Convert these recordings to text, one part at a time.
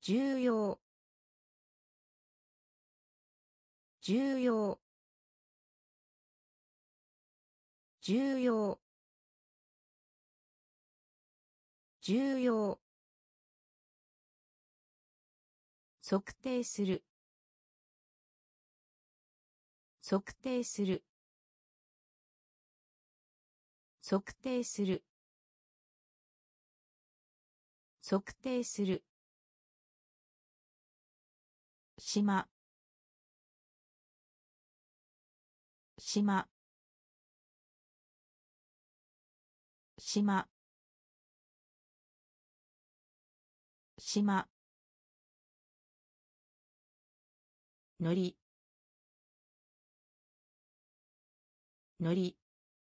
重要重要重要重要測定する測定する測定する測定する島島島島のりのり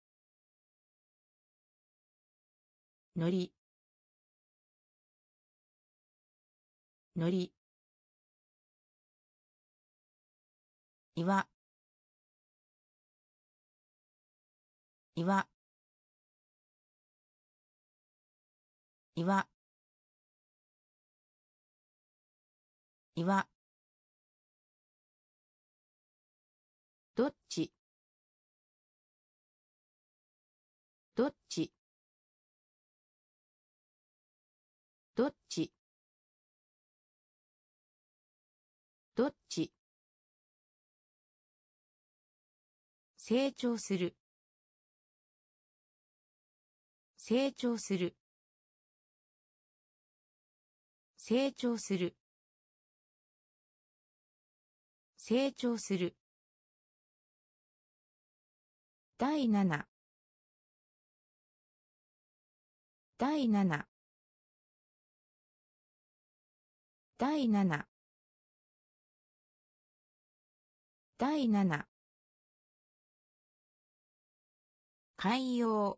のりのり岩岩岩岩どっちどっちどっちどっち成長する成長する成長する成長する第7第7第7第7海洋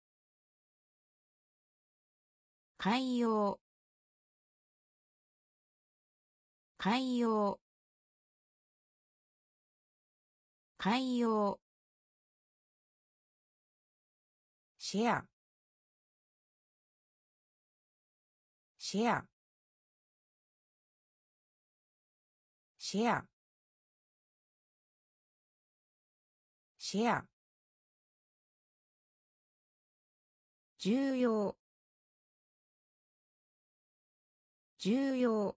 海洋海洋海洋シェアシェアシェアシェア重要重要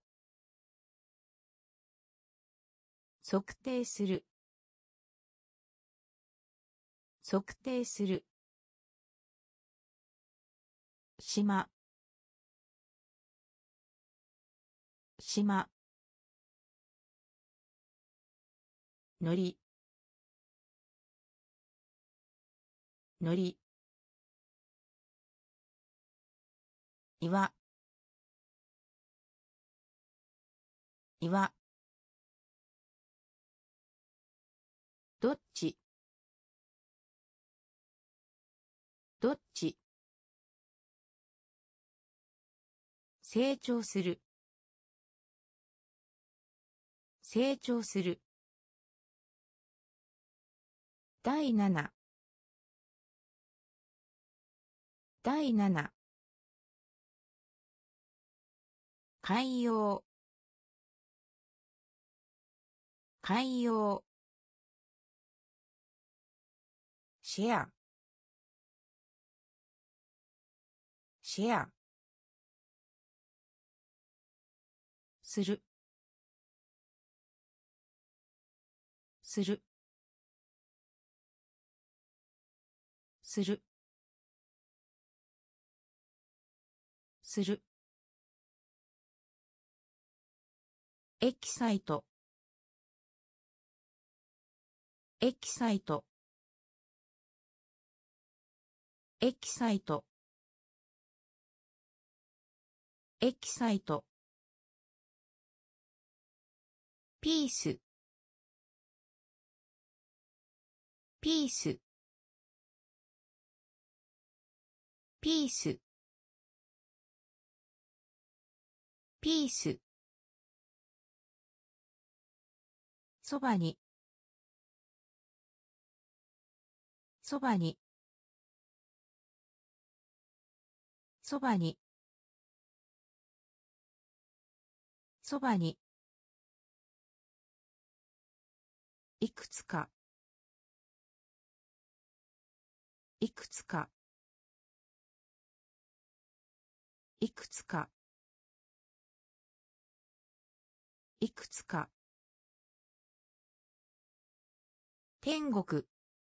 測定する測定する島島のりのり岩岩どっちどっち成長する成長する第7第7海洋海洋シェアシェアするするするするエキサイトエキサイトエキサイトエキサイトピースピースピースピースそばにそばにそばにそばに、いくつか、いくつか、いくつか、いくつか、天国、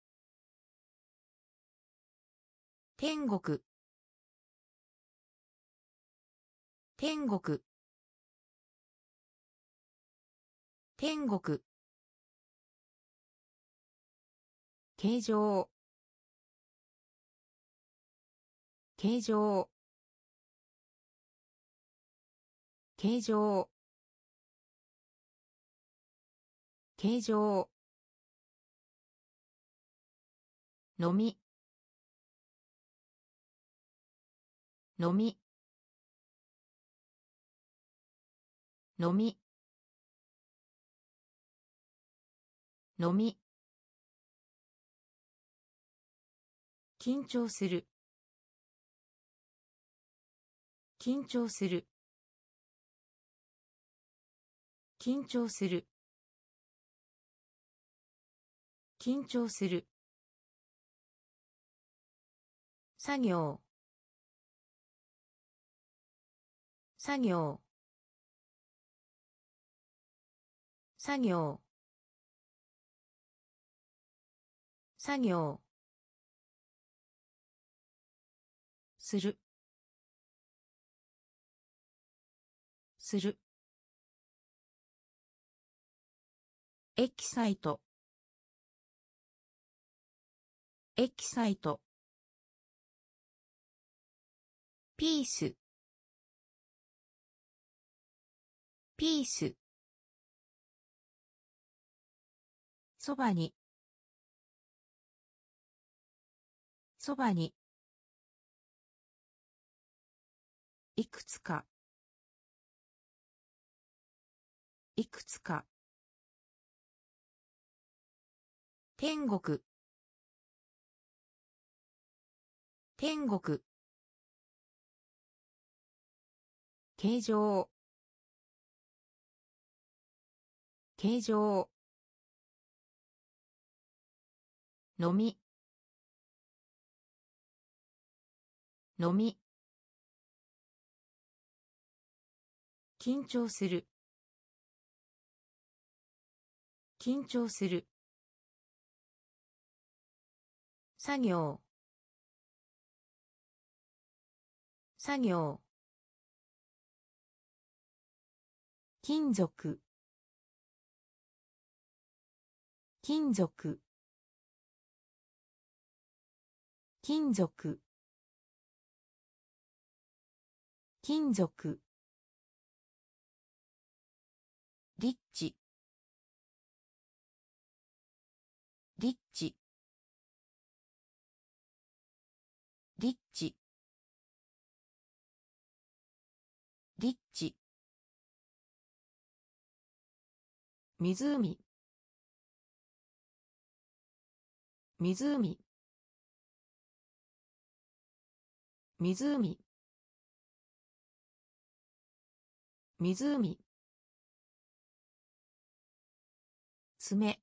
天国、天国、天国、形状、形状、形状、形状、飲み、飲み、飲み、飲み、緊張する、緊張する、緊張する、緊張する、作業、作業、作業、作業、する、する、エキサイト、エキサイト、ピース、ピース、そばに、そばに、いくつか、いくつか、天国、天国、形状、形状、飲み、飲み、緊張する、緊張する、作業、作業、金属、金属、金属、金属、リッチ、リッチ、リッチ、リッチ、湖、湖、湖、湖、爪、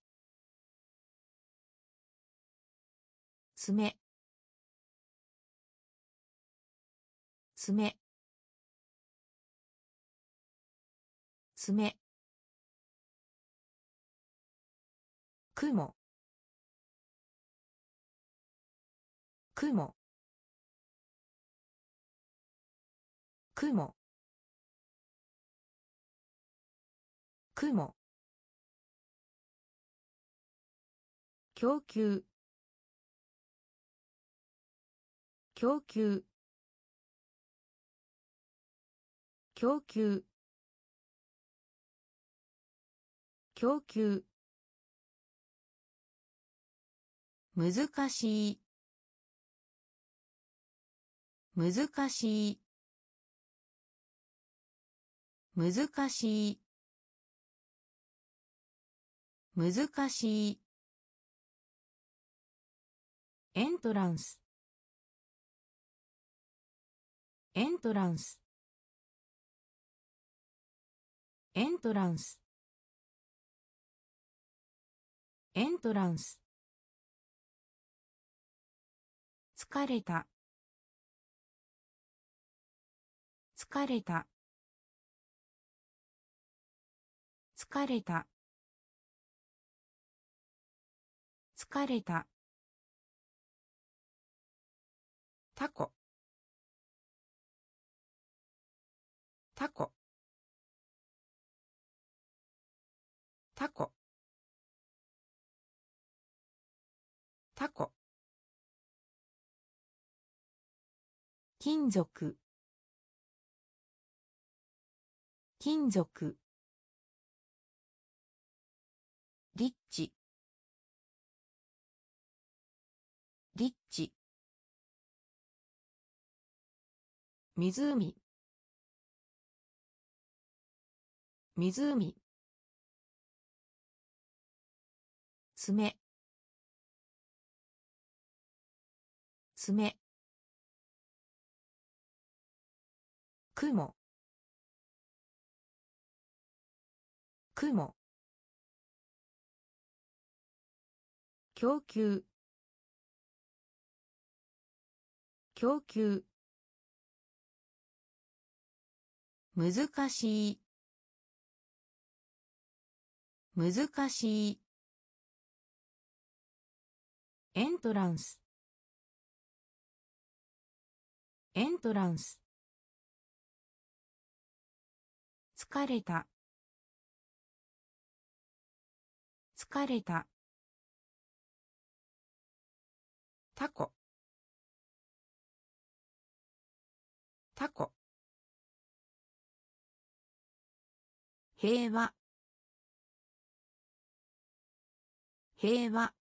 爪、爪、爪、雲、雲、雲、雲、供給、供給、供給、供給、難しい、難しい、難しい、難しい、エントランス、エントランス、 エントランス、エントランス。疲れた、疲れた、疲れた、疲れた。タコ、タコ、タコ、タコ。金属、金属。リッチ、リッチ。湖、湖。爪、爪。雲、雲。供給、供給。難しい、難しい。エントランス、エントランス。疲れた、疲れた。タコ、タコ。平和、平和、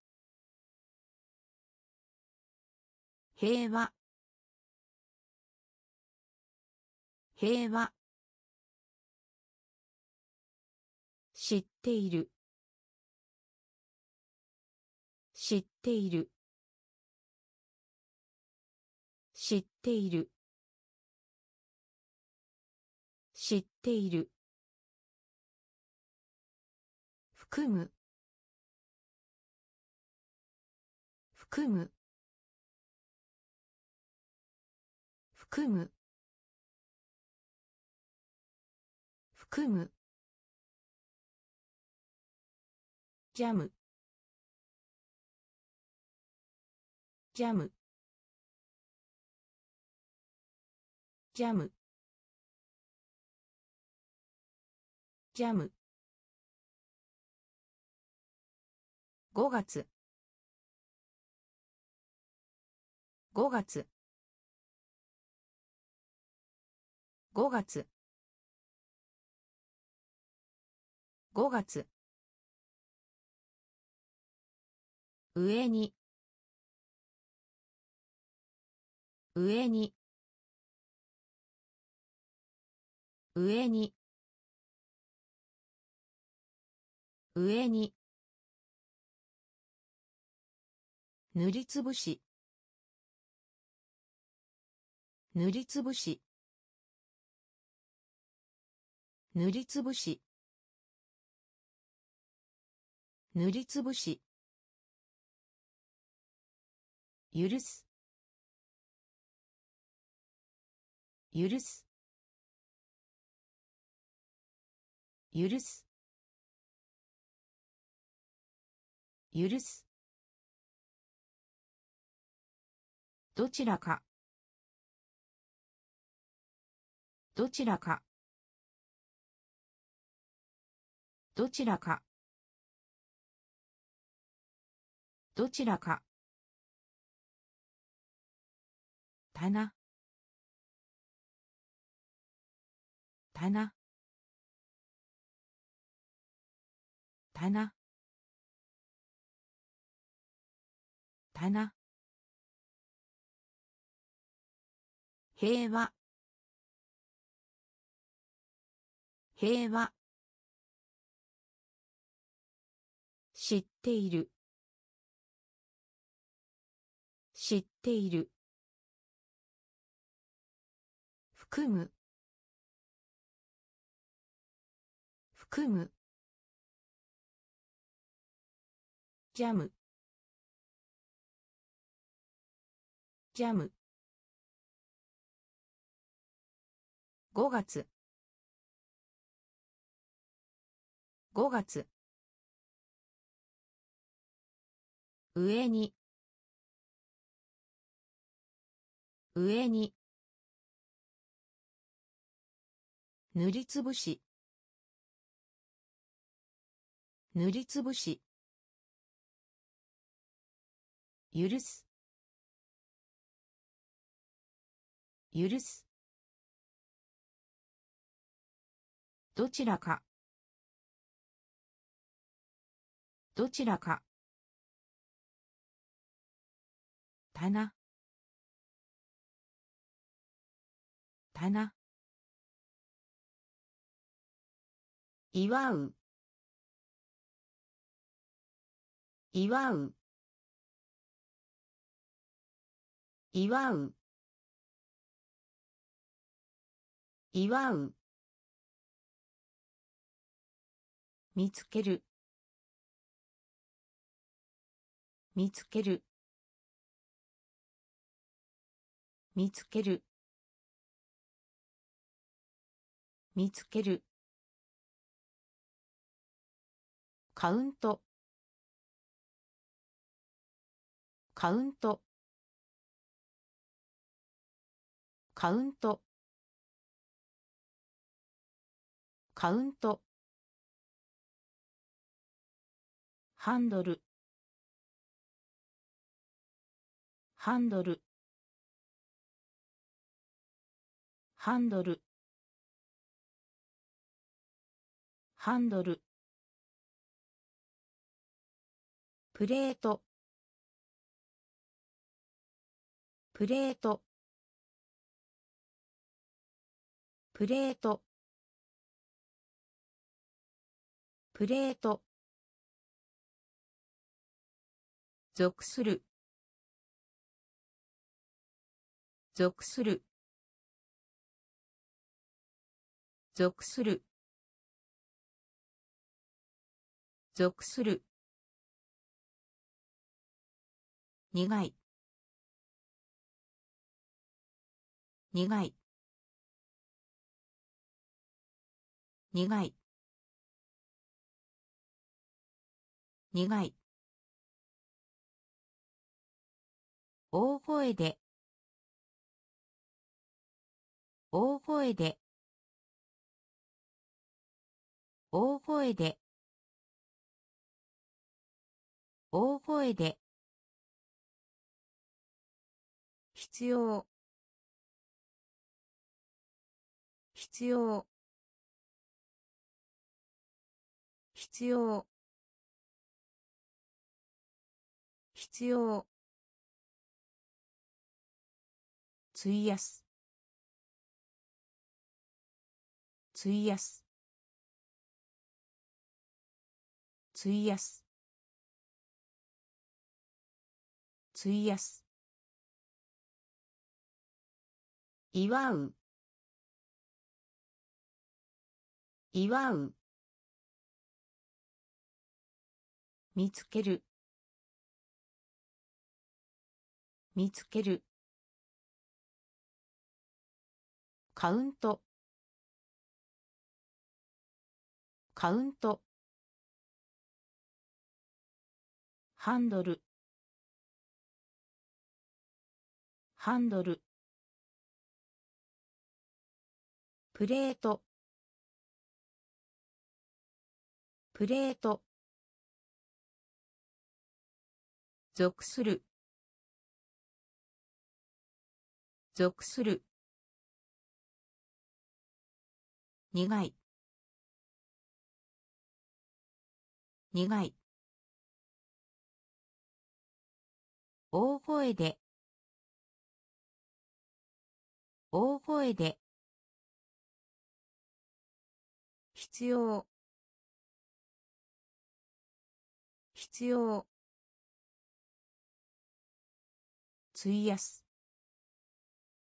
平和、平和。知っている、知っている、知っている、知っている。含む、含む、含む、含む。ジャム、ジャム、ジャム、ジャム。5月、5月、5月、5月。上に、上に、上に、上に。塗りつぶし、塗りつぶし、塗りつぶし、塗りつぶし。許す、許す、許す、許す。どちらか、どちらか、どちらか、どちらか。棚、棚、棚、棚。平和、平和。知っている、知っている。含む、 含むジャムジャム5月5月上に上に塗りつぶし塗りつぶし許す許すどちらかどちらか棚棚祝う祝う祝う祝う見つける見つける見つける見つけるカウントカウントカウントカウントハンドルハンドルハンドルハンドルプレートプレートプレートプレート属する属する属する属する苦い苦い苦い苦い大声で大声で大声で大声で必要必要必要必要費やす費やす費やす費やす祝う祝う見つける見つけるカウントカウントハンドルハンドルプレートプレート属する属する苦い苦い大声で大声で必要必要費やす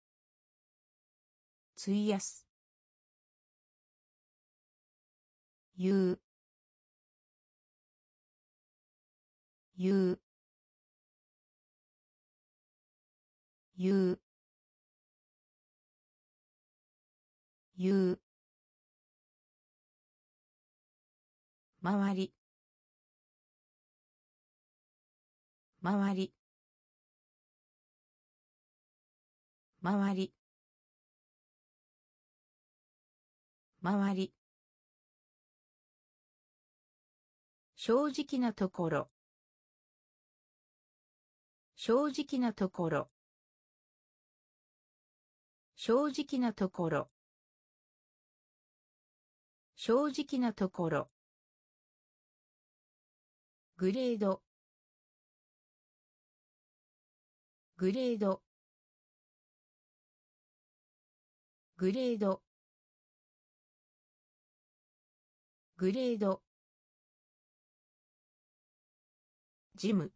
費やす言う言う言う言う周り周り周り周り正直なところ正直なところ正直なところ正直なところグレードグレードグレードグレードジム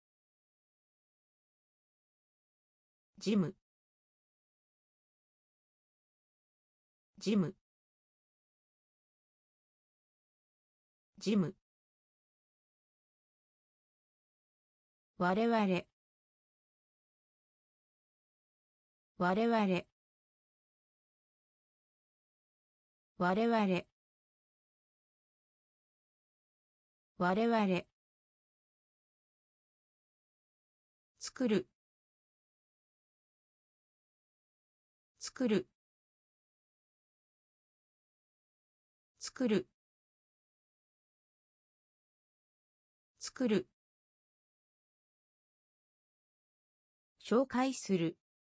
ジムジムジム我々我々我々我々作る作る作る作る紹介する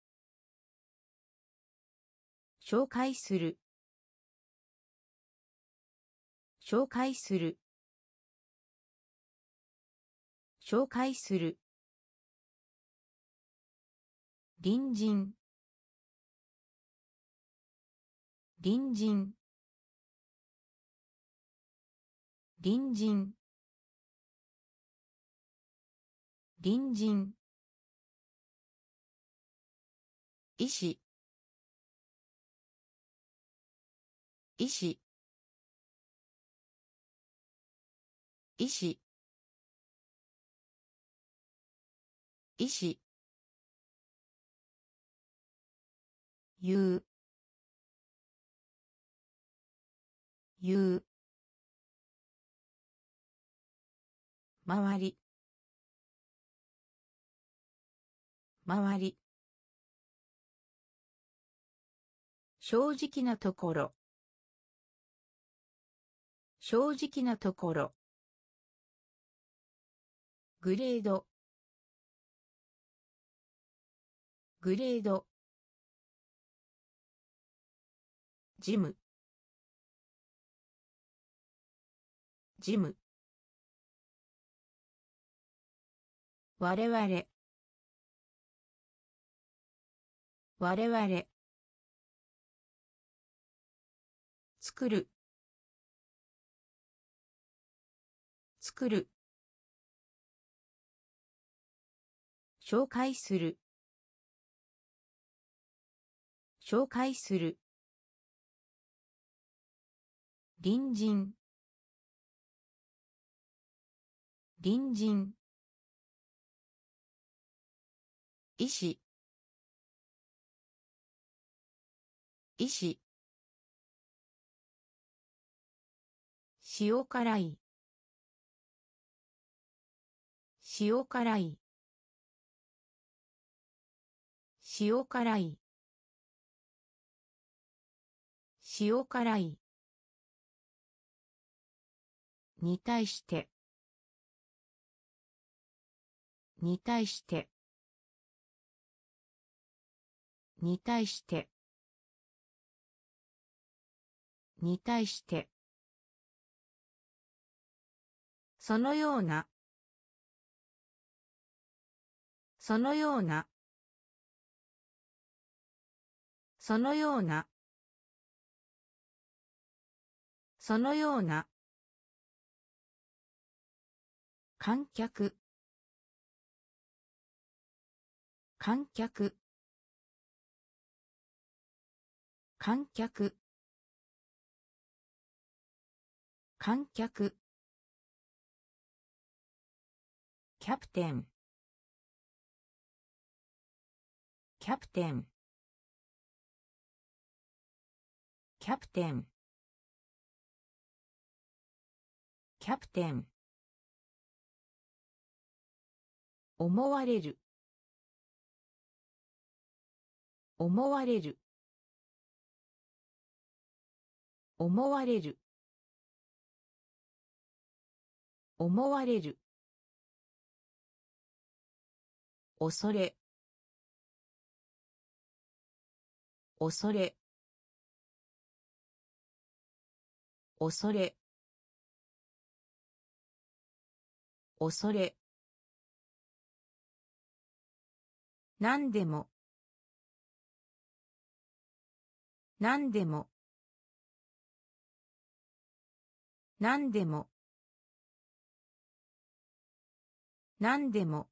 紹介する紹介する紹介する隣人隣人隣人隣人医師医師医師医師言う言う周り周り正直なところ正直なところグレードグレードジムジム我々我々作る作る紹介する紹介する隣人隣人医師医師塩辛い塩辛い塩辛い塩辛いに対してに対してに対してに対してそのようなそのようなそのようなそのような観客観客観客観客キャプテンキャプテンキャプテンキャプテン思われる思われる思われる思われる恐れ恐れ恐れ恐れ何でも何でも何でも何でも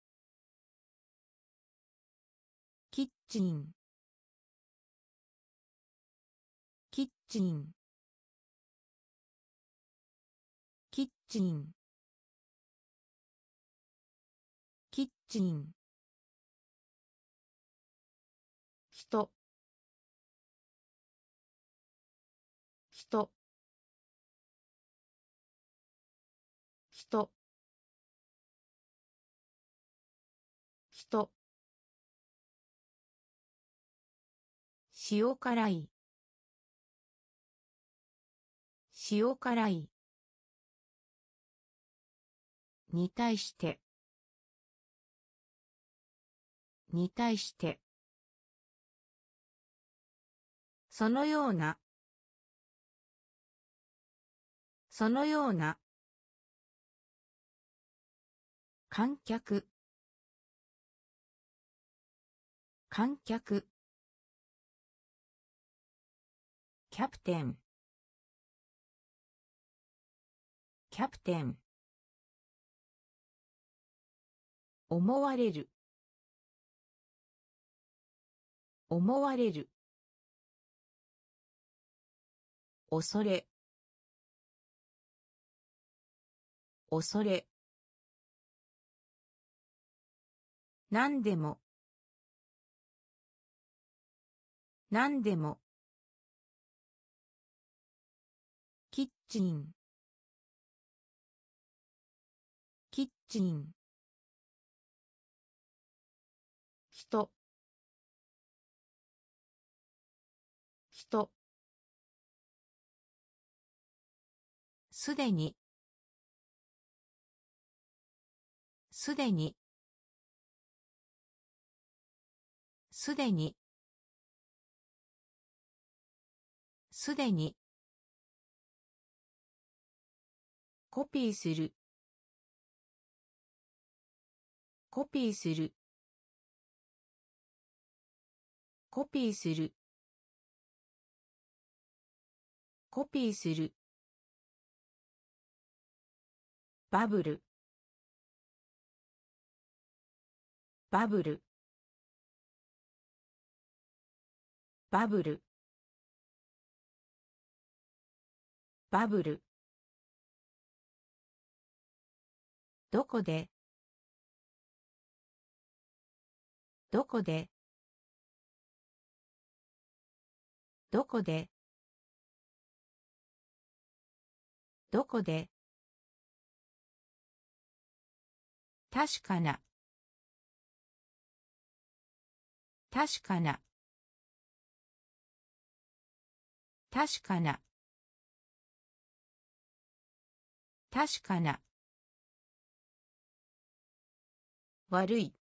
キッチンキッチンキッチンキッチン人人人人塩辛い塩辛いに対してに対してそのようなそのような観客観客キャプテンキャプテン思われる思われる恐れ恐れ何でも何でもキッチンキッチン人人すでにすでにすでにすでにコピーするコピーするコピーするコピーするバブルバブルバブルバブルどこでどこでどこでどこで確かな確かな確かな確かな悪い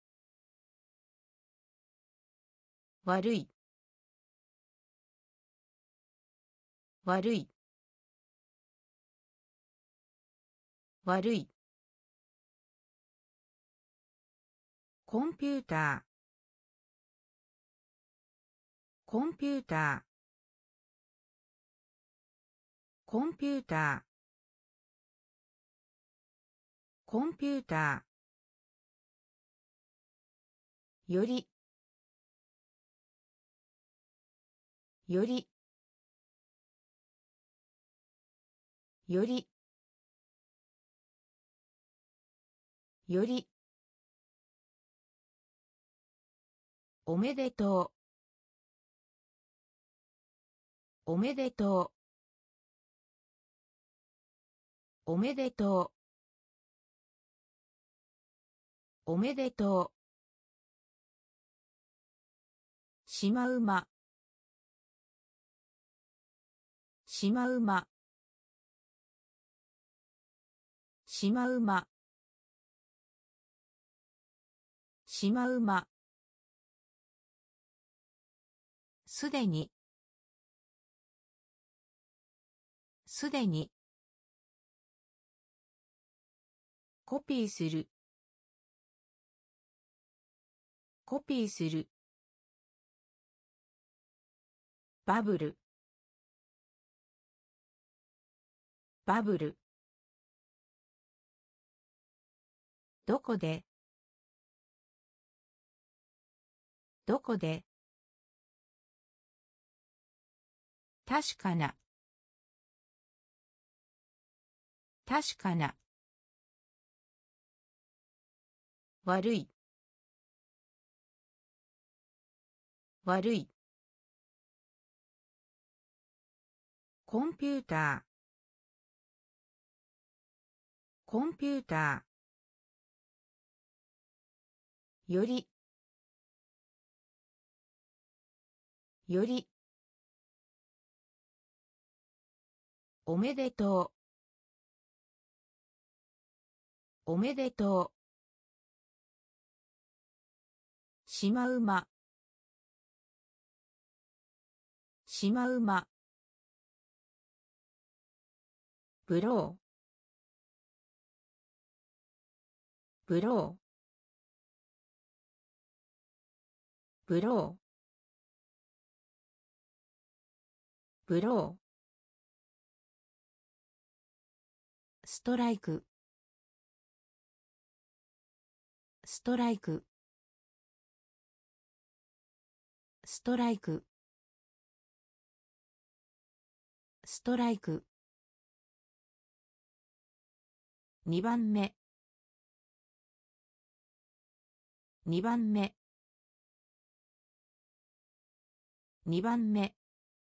悪い悪い悪いコンピューターコンピューターコンピューターコンピューターよりよりよりよりおめでとうおめでとうおめでとうおめでとうしまうましまうましまうましまうますでにすでにコピーするコピーするバブルバブルどこでどこで確かな確かな悪い悪いコンピューターコンピューターよりよりおめでとうおめでとうしまうましまうまブローブローブローブローストライクストライクストライクストライク2番目2番目2番目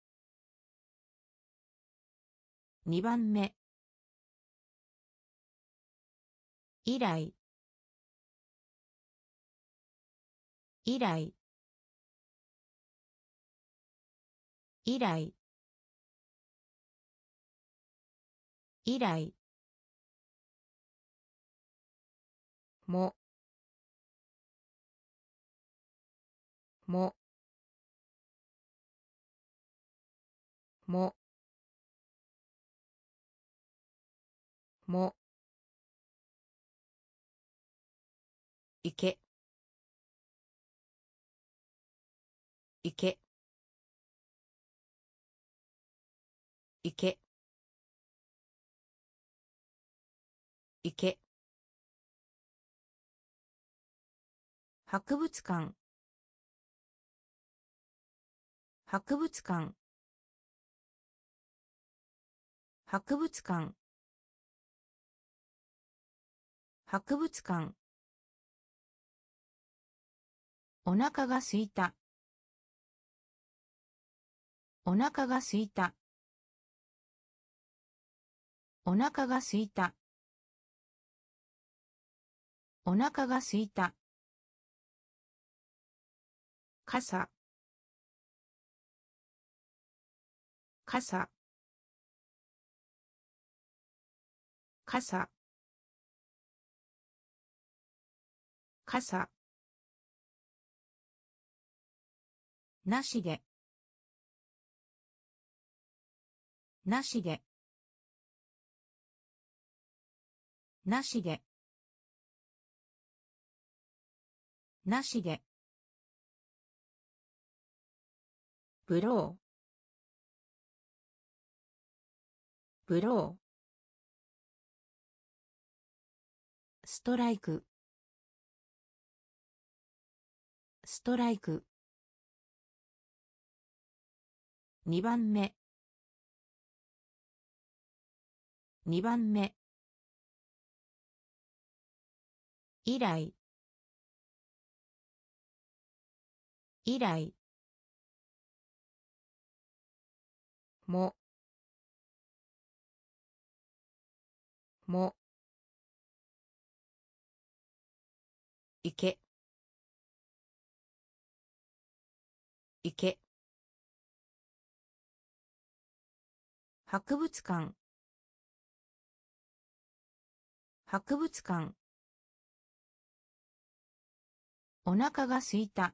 2番目以来以来以来以来ももももいけいけいけいけ博物館博物館博物館博物館お腹がすいたお腹がすいたお腹がすいたお腹がすいた傘傘傘傘なしでなしでなしでなしでブローブローストライクストライク2番目 2番目以来以来ももいけいけ博物館博物館お腹が空いた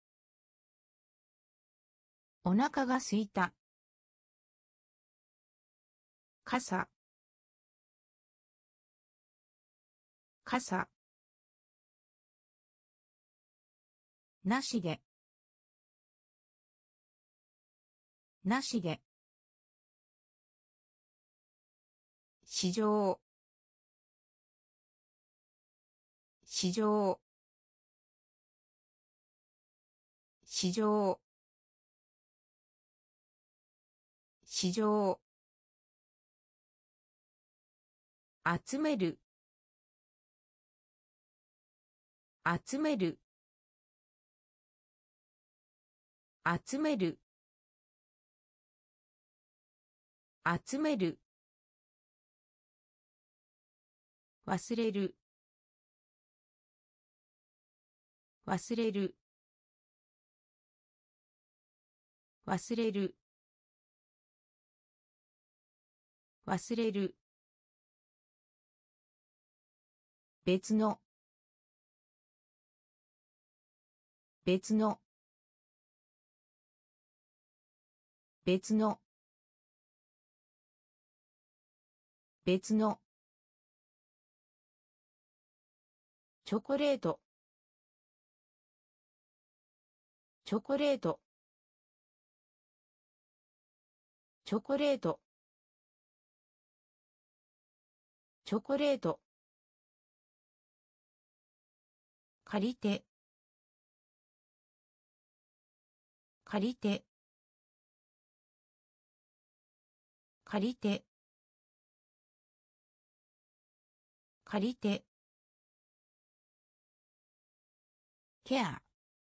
お腹が空いた傘傘なしでなしで市場市場市場市場集める集める集める集める忘れる忘れる忘れる忘れる別の別の別の別のチョコレートチョコレートチョコレートチョコレート借りて借りて借りて借りてケア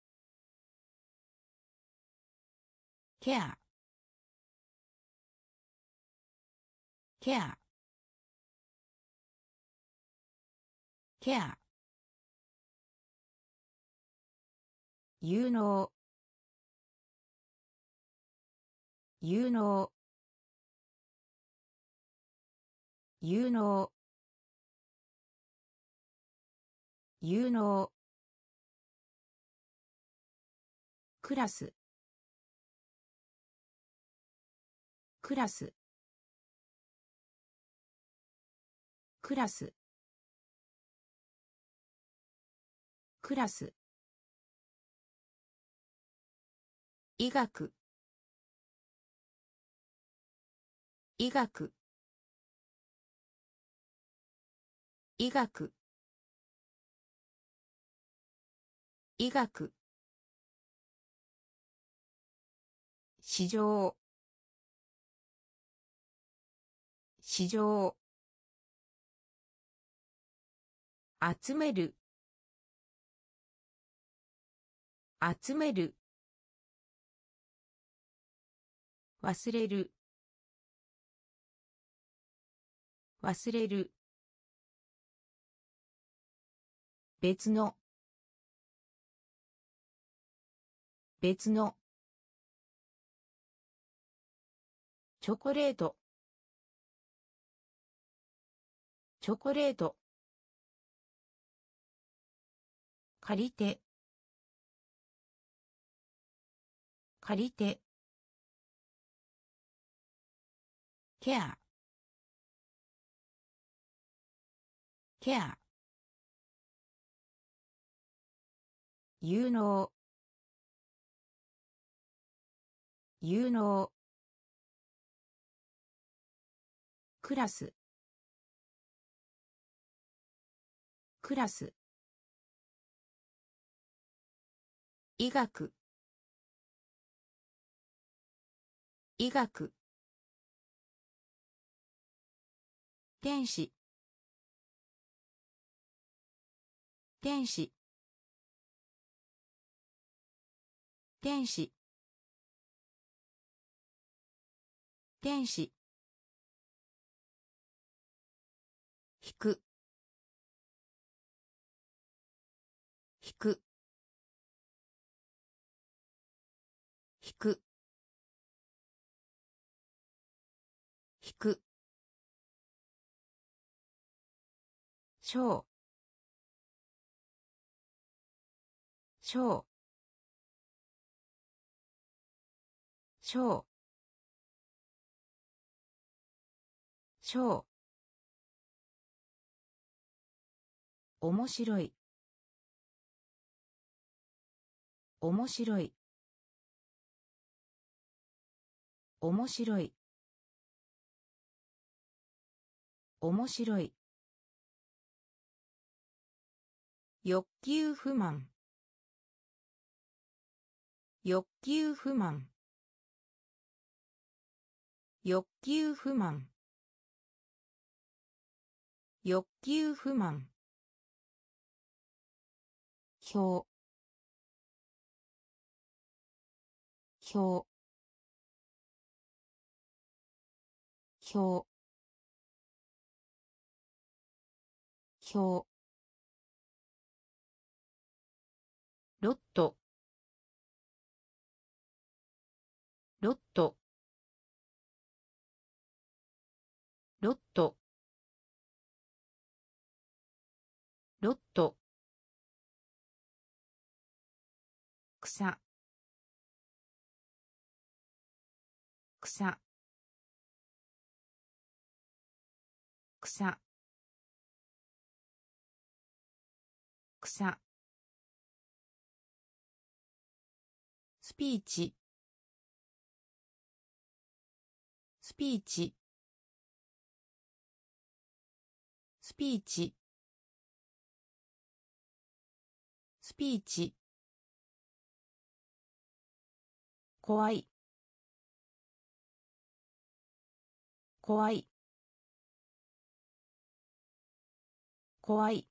ケアケアケア有能有能有能有能クラスクラスクラスクラス医学医学医学医学市場市場集める集める忘れる忘れる別の別のチョコレートチョコレート借りて借りてケアケア有能有能クラスクラス医学医学天使天使天使天使引く引く引く引く小小小小面白い面白い面白い面白い欲求不満欲求不満欲求不満欲求不満表表表表ロットロットロットロット草草草草スピーチスピーチスピーチスピーチ怖い怖い怖い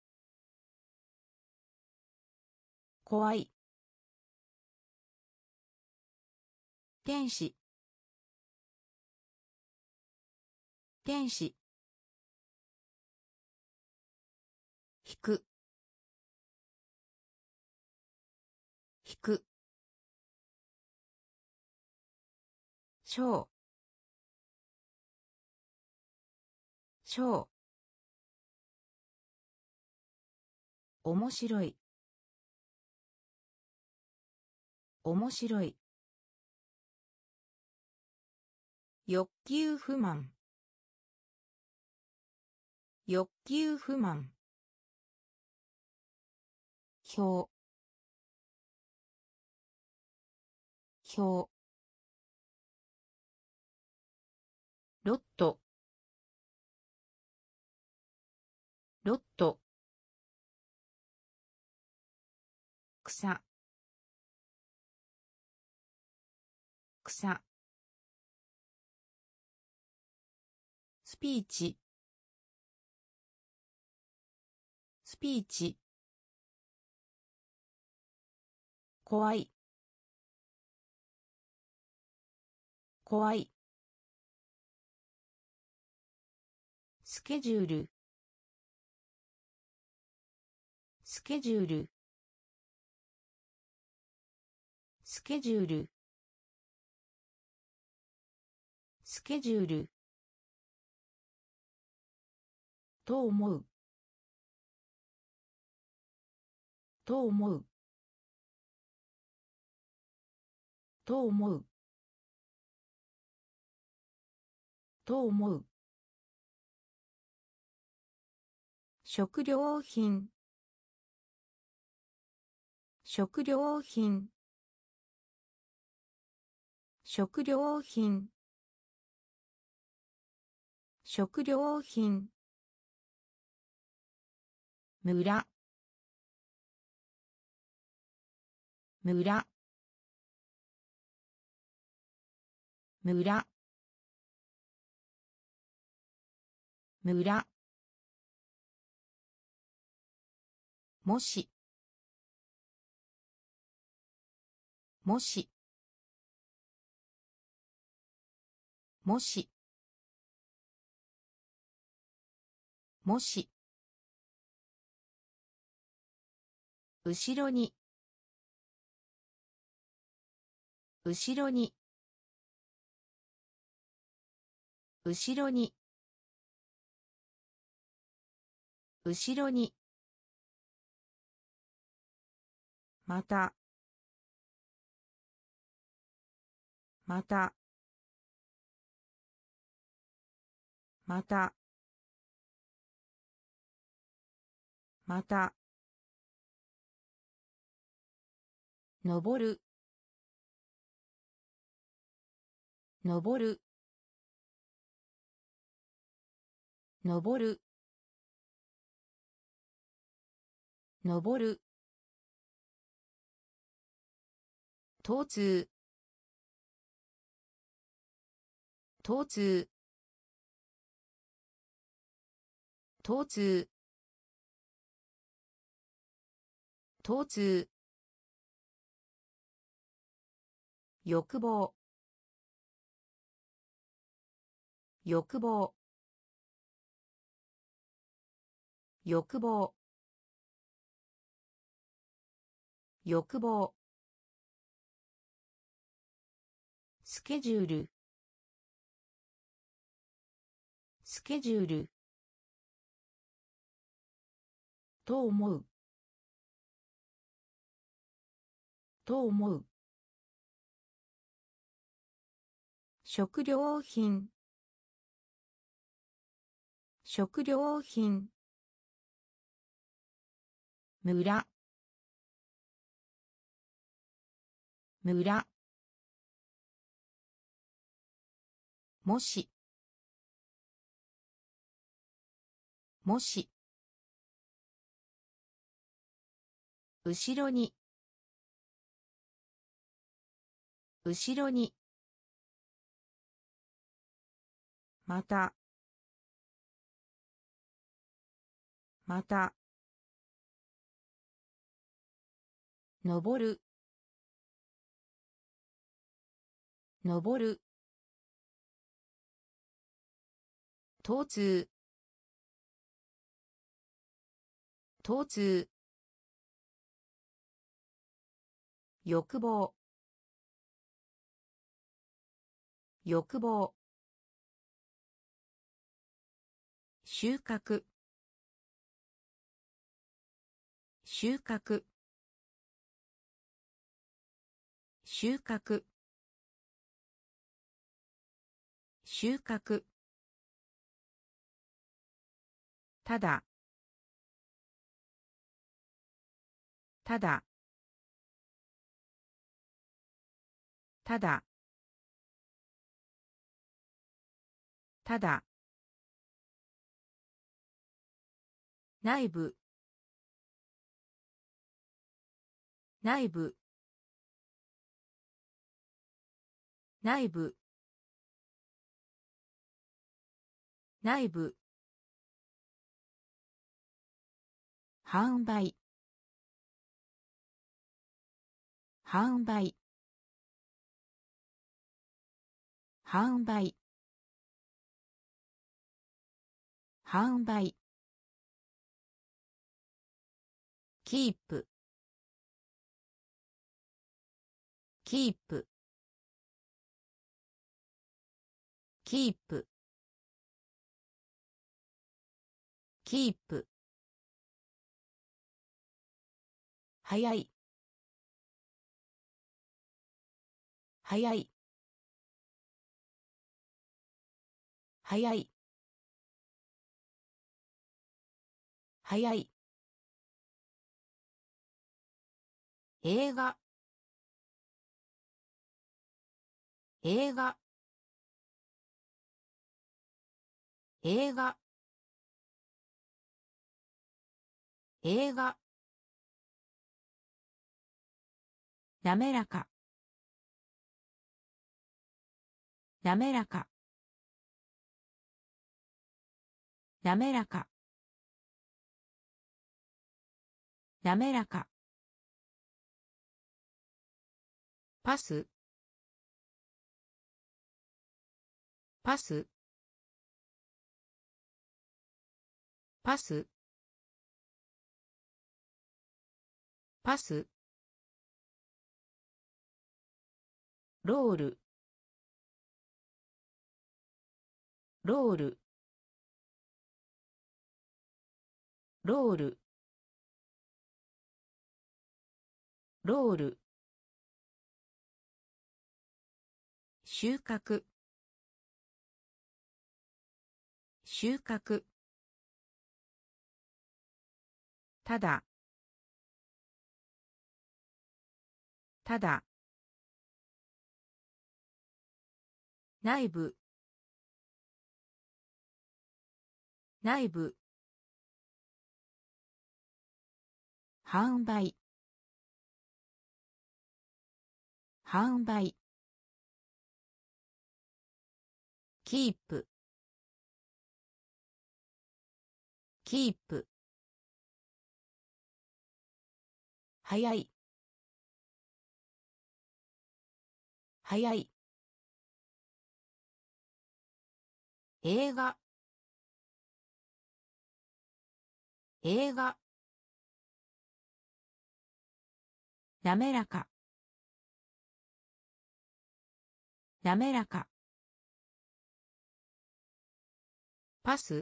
怖い天使天使引く引く小小面白い面白い欲求不満欲求不満表表ロットロット草草スピーチスピーチ怖い怖いスケジュールスケジュールスケジュールスケジュールと思うと思うと思うと思う食料品食料品食料品食料品村村村村もしもしもしもし後ろに後ろに後ろに後ろにまたまたまたまた登る登る登る登る疼痛疼痛疼痛疼痛欲望欲望欲望欲望スケジュールスケジュールと思うと思う食料品食料品村村もしもし後ろに後ろにまたまた登る登る疼痛疼痛欲望欲望収穫収穫収穫収穫ただただただただ内部内部内部内部販売販売販売販売キープキープキープキープ早い早い早い早い映画映画映画映画滑らか滑らか滑らか滑らかパスパスパスパスロールロールロールロール収穫収穫ただただ内部内部販売販売キープキープ早い早い映画映画滑らか滑らかパス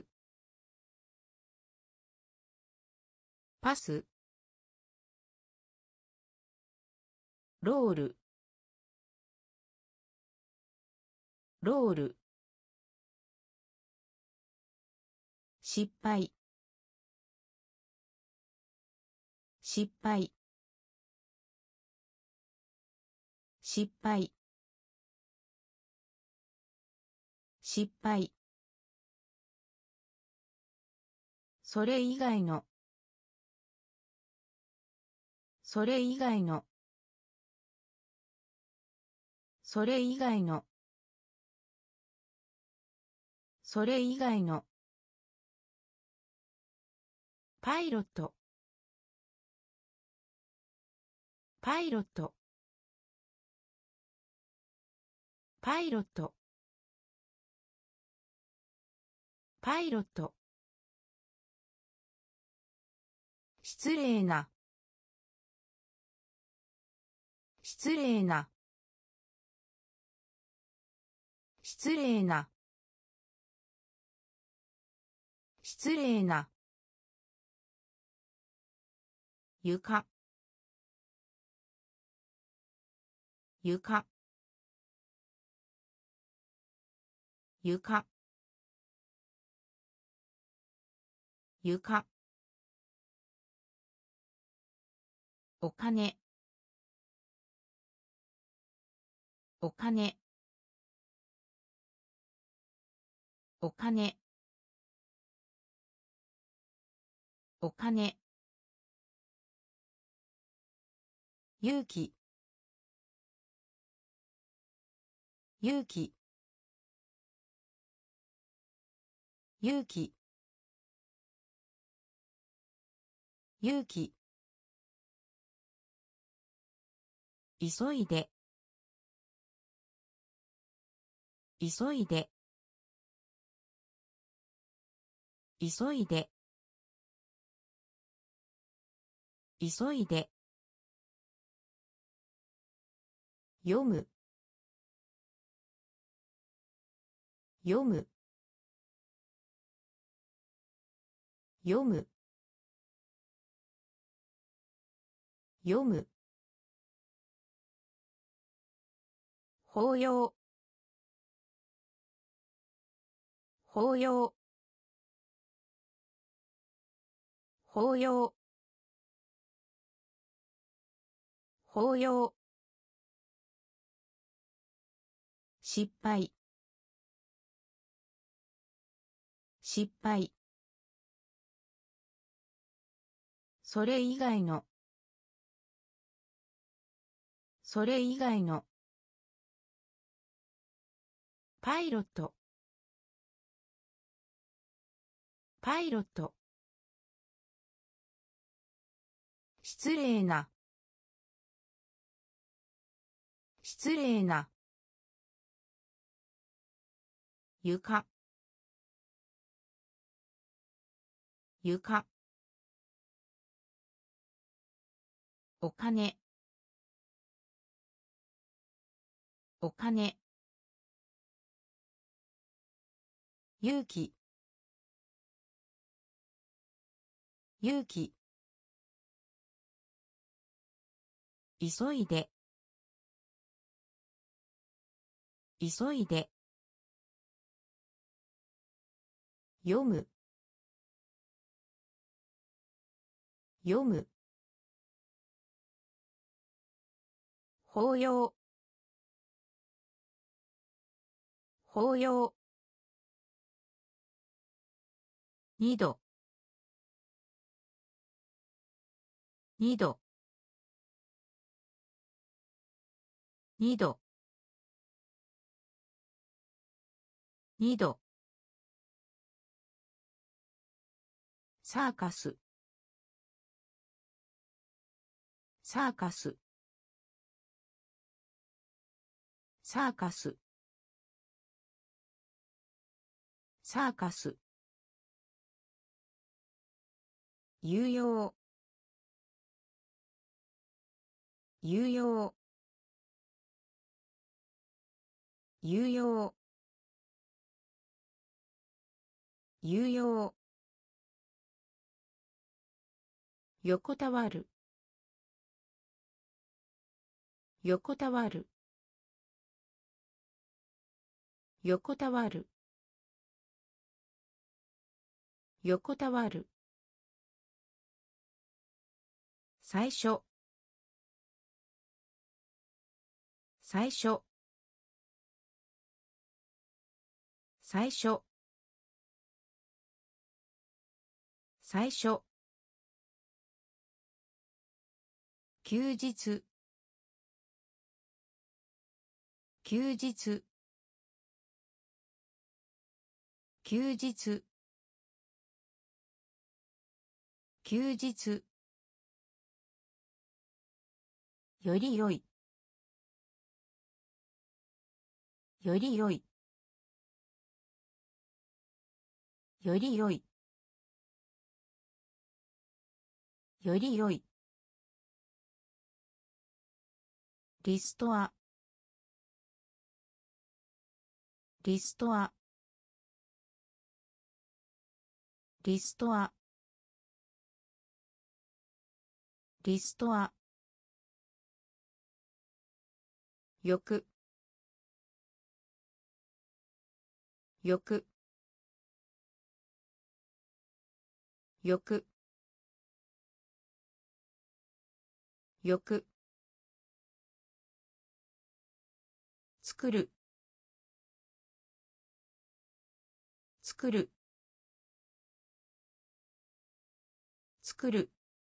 パスロールロール失敗失敗失敗失敗それ以外のそれ以外のそれ以外のそれ以外のパイロットパイロットパイロットパイロット失礼な失礼な失礼な失礼な床床床床お金お金お金お金勇気勇気勇気勇気急いで急いで急いで急いで読む読む読む読む法要法要法要法要失敗失敗それ以外のそれ以外のパイロットパイロット。失礼な。失礼な。床。床。お金。お金。勇気。勇気。急いで。急いで。読む。読む。法要。法要。2度。2度。2度。2度。サーカス。サーカス。サーカス。サーカス。有用。有用。有用。有用。横たわる。横たわる。横たわる。横たわる。最初。最初。最初。最初。休日。休日。休日。休日。より良い。より良い。より良い。より良い。リストア。リストア。リストア。リストア。よく。よく。よく。よく。作る。作る。作る。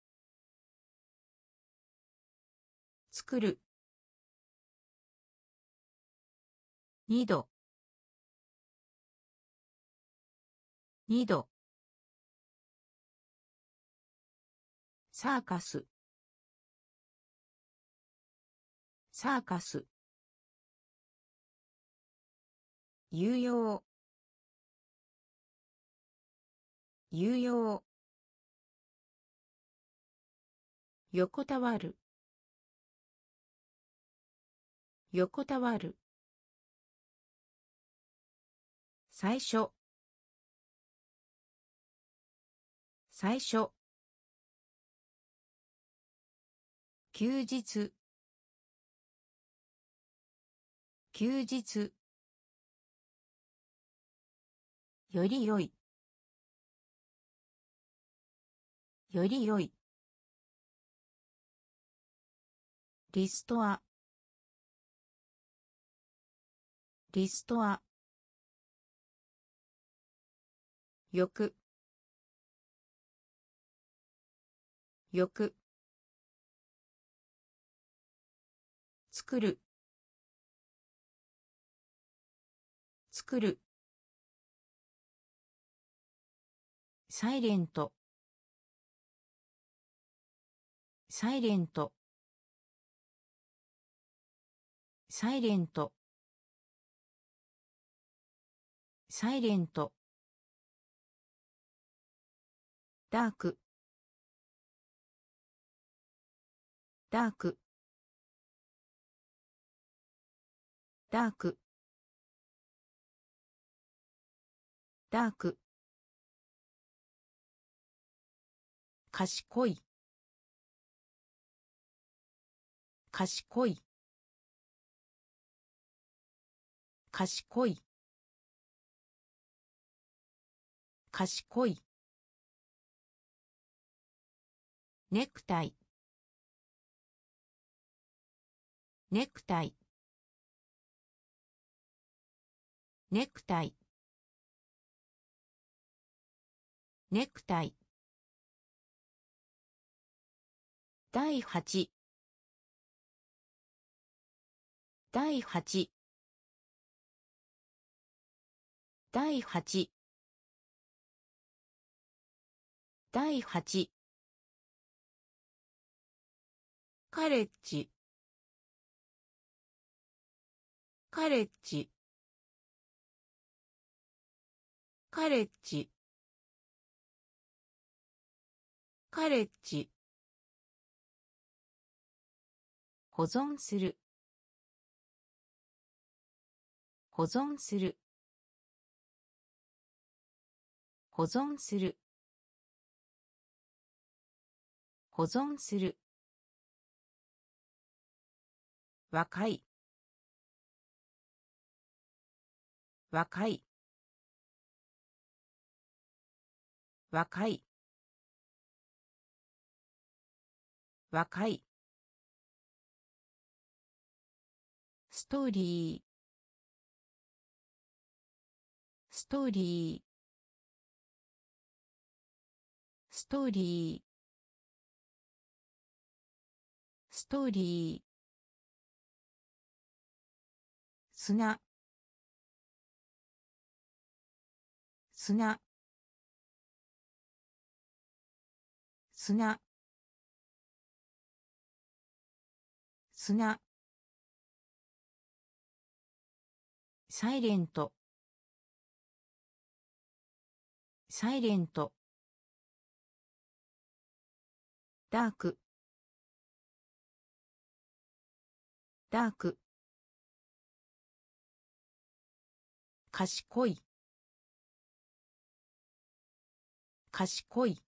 作る。2度。2度。サーカス。サーカス。有用。有用。横たわる。横たわる。最初。最初。休日。休日。より良い。より良い。リストア。リストア。よく。よく。作る。作る。 サイレントサイレントサイレントサイレントダークダークダークダーク賢い賢い賢い賢いネクタイネクタイネクタイネクタイ第8第8第8第8カレッジカレッジカレッジカレッジ保存する保存する保存する保存する若い若い若い若いストーリーストーリーストーリーストーリー砂砂砂砂サイレントサイレントダークダーク賢い賢い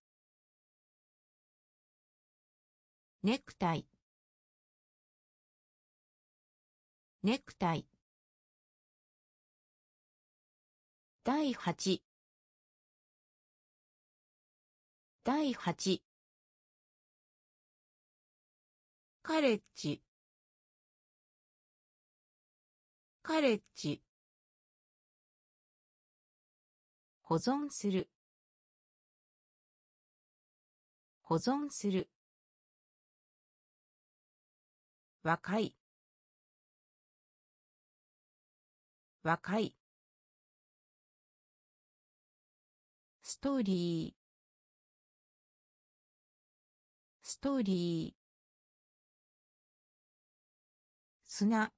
ネクタイネクタイ第8第8カレッジカレッジ保存する保存する若い若いストーリーストーリー砂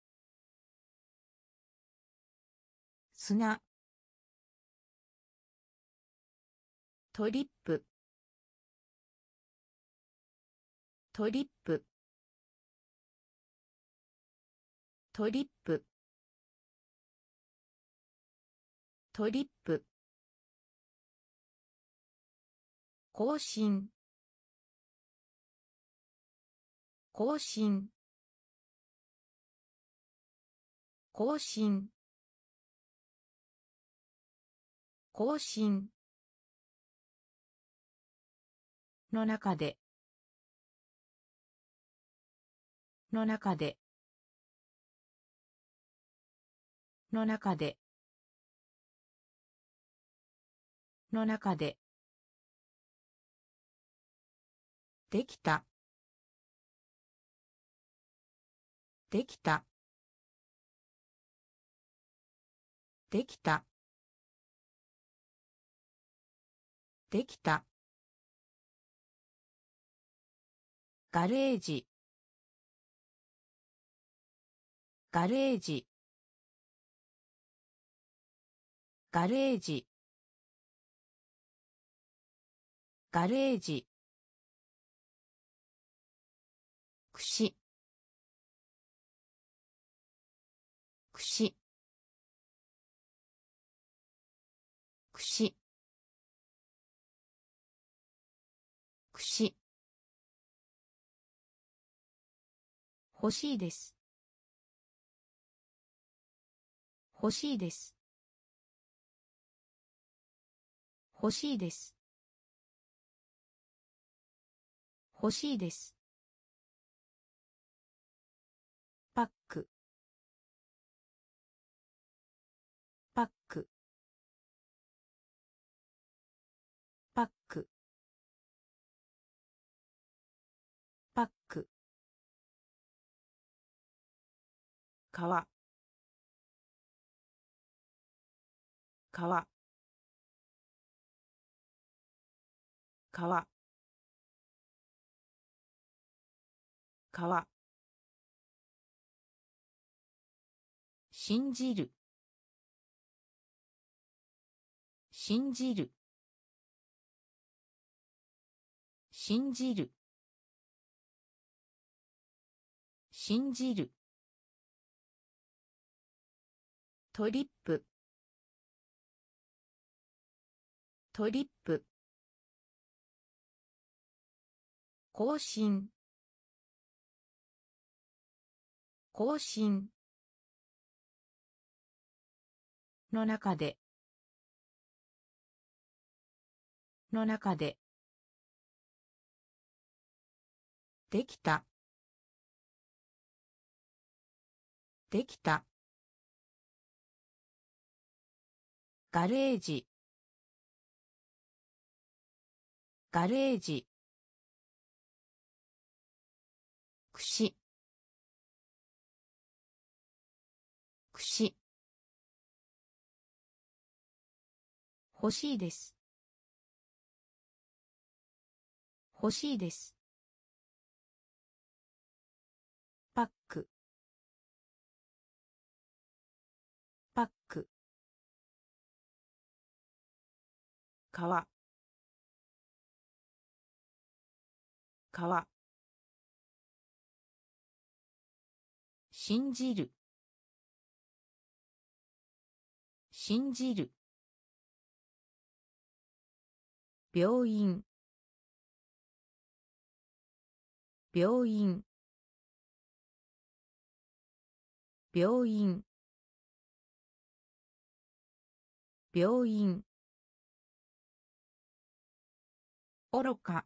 砂トリップトリップトリップトリップ更新更新更新更新の中での中での中での中でできたできたできたできたガレージガレージガレージガレージくしくしくしくし欲しいです欲しいです欲しいです欲しいですパックパックパックパック川川川川信じる信じる信じる信じるトリップトリップ更新更新の中での中でできたできたガレージガレージくしくし欲しいです欲しいですパックパック川川信じる信じる病院病院病院病院愚か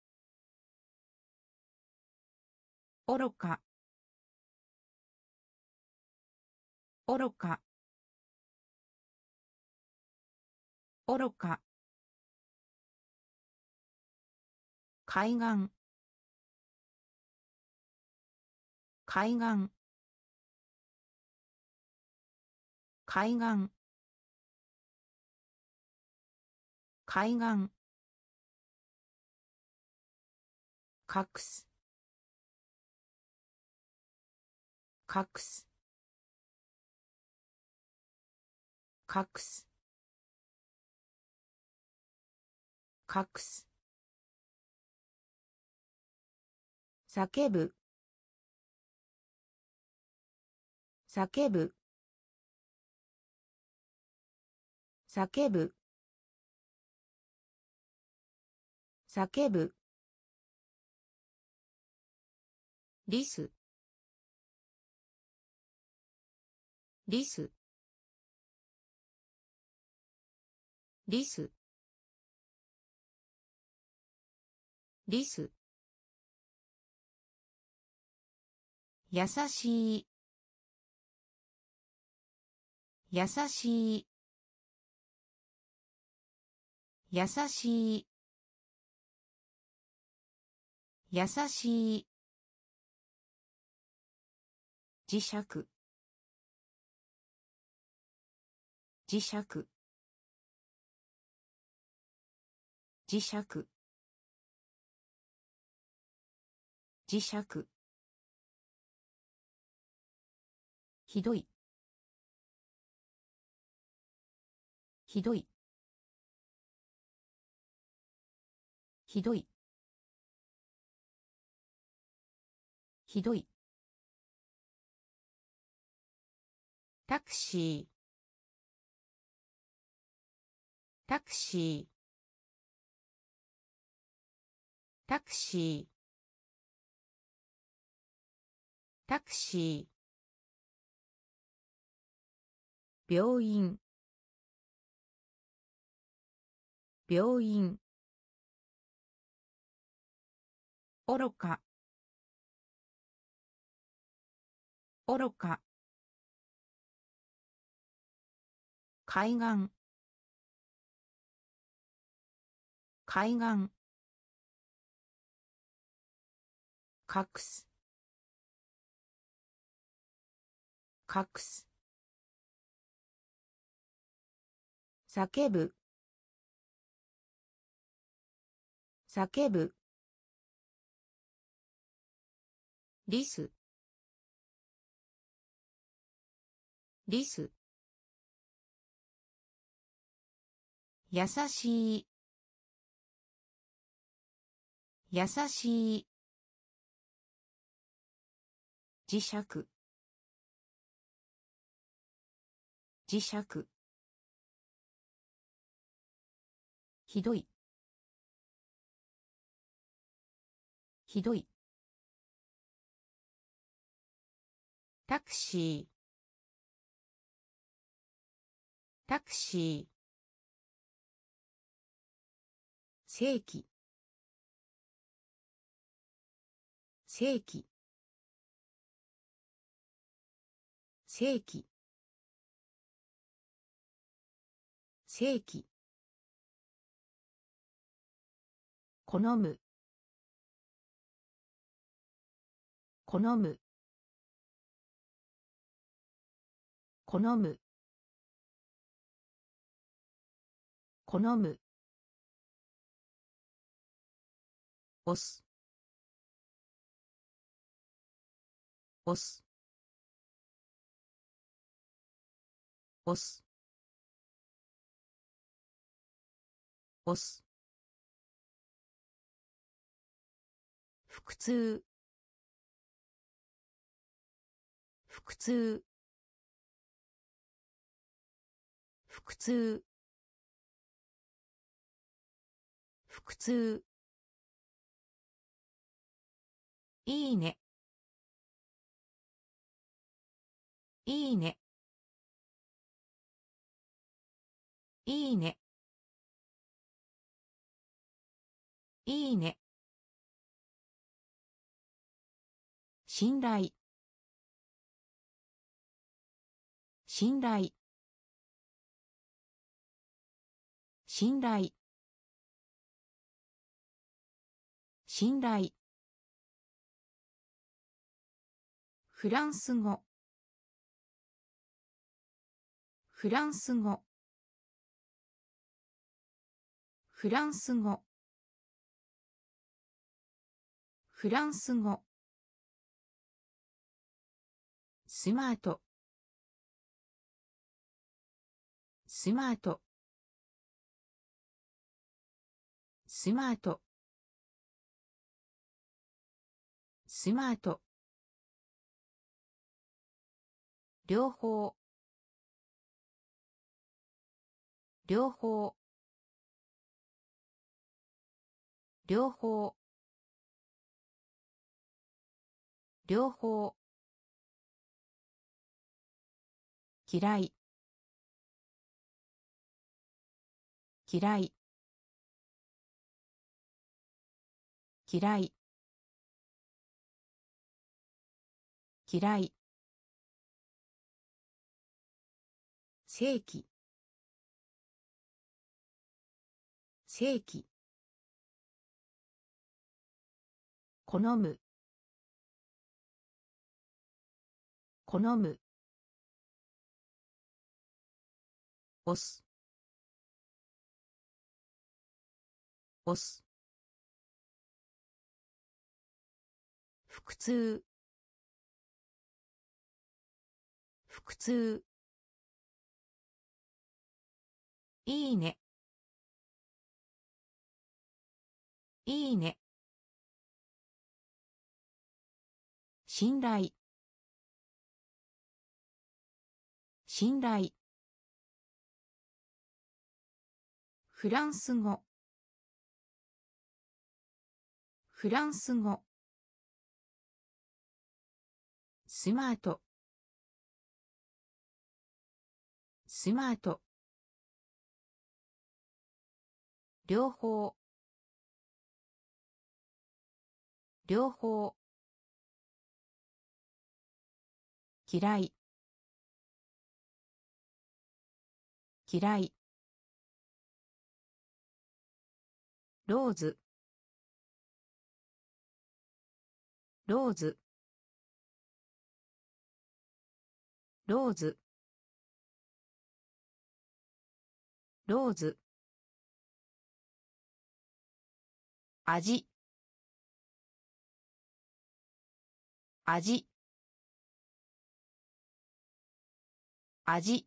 愚か愚か愚か海岸海岸海岸海岸隠す隠す隠す隠す叫ぶ叫ぶ叫ぶ叫ぶリスリスリスリス優しい優しい優しい優しい磁石磁石磁石磁石ひどいひどいひどいひどいタクシータクシータクシータクシー病院病院愚か愚か海岸海岸隠す隠す叫ぶ叫ぶリスリス優しい優しい磁石磁石ひどいひどいタクシータクシー世紀世紀世紀世紀好む好む好む好む押す押す押す押す腹痛腹痛腹痛腹痛いいねいいねいいねいいね信頼信頼信頼信頼フランス語フランス語フランス語フランス語スマートスマートスマートスマート両方両方両方両方嫌い嫌い嫌い嫌い世紀世紀好む好む押す残す。腹痛。腹痛。いいね。いいね。信頼。信頼。フランス語。フランス語。スマート。スマート。両方。両方。嫌い。嫌い。ローズ。ローズ。ローズ。ローズ。味。味。味。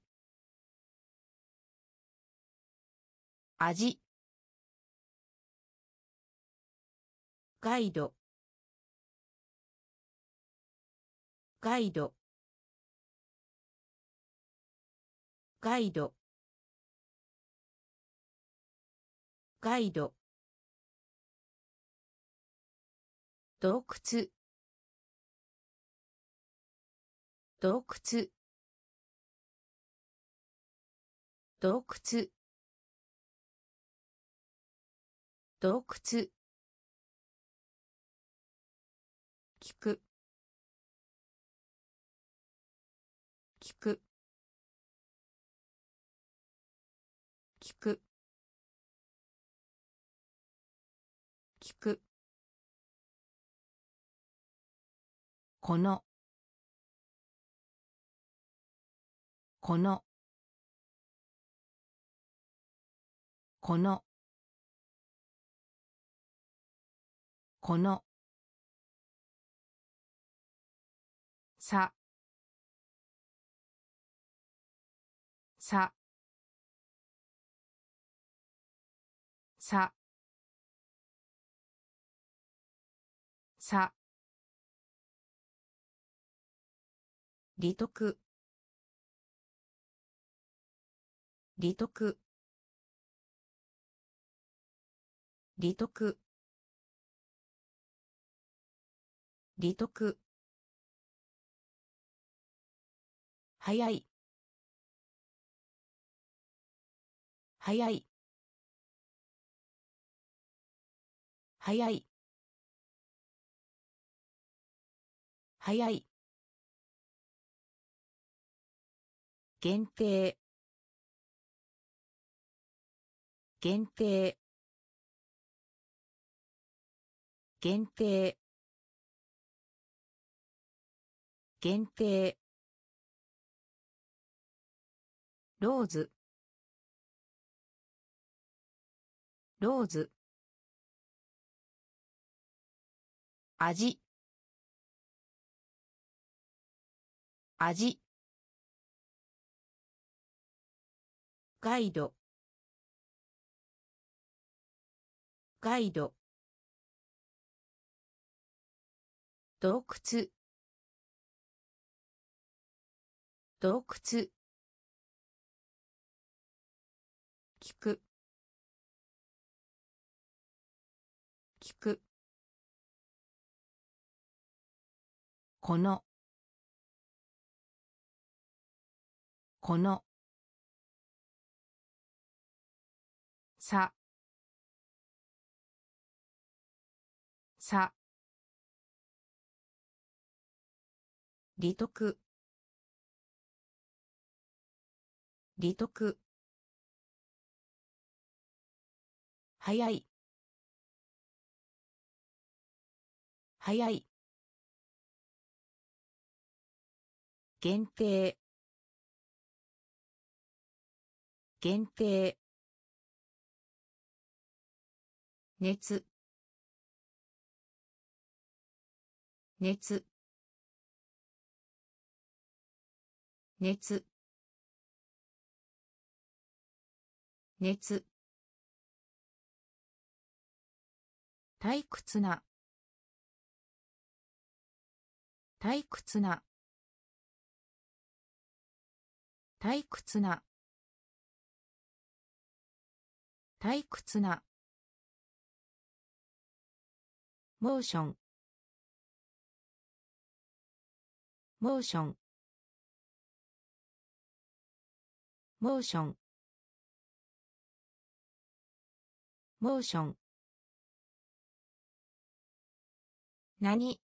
味。ガイド。ガイド。ガイド。ガイド。洞窟。洞窟。洞窟。洞窟。聞く。聞く。聞く。聞く。この。この。この。この。さ。さ。さ。さ。利得。利得。利得。利得。早い。早い。早い。早い。限定。限定。限定。限定。ローズ。ローズ。味。味。ガイド。ガイド。洞窟。洞窟。聞く。聞く。この。この。さ。さ。利得。利得。早い。早い。限定。限定。 熱熱熱熱退屈な退屈な退屈な退屈なモーションモーションモーションモーション何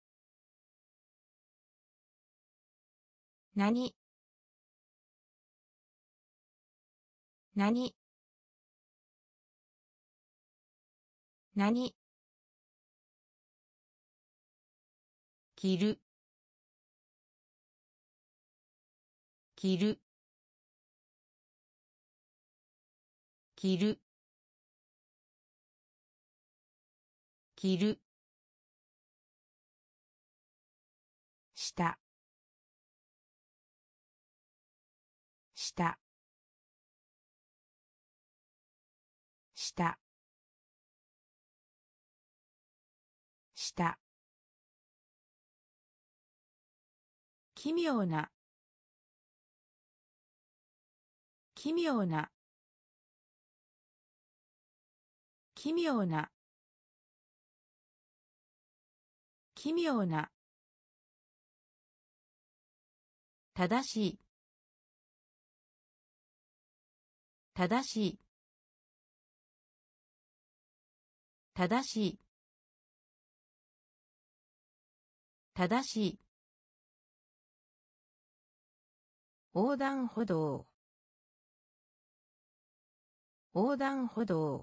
何何何着る着る着る着る下下下下奇妙な奇妙な奇妙な奇妙な正しい正しい正しい正しい横断歩道横断歩道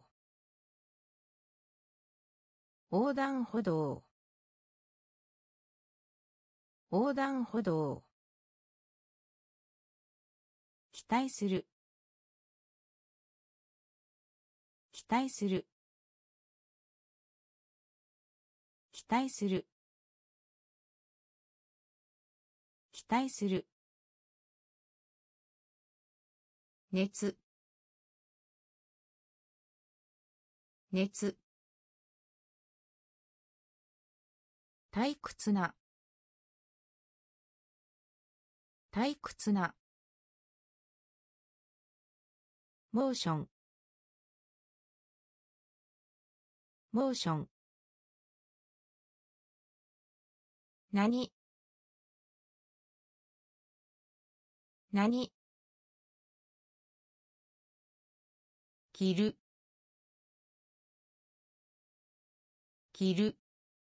横断歩道横断歩道期待する期待する期待する期待する熱熱退屈な退屈なモーションモーション何何着る着る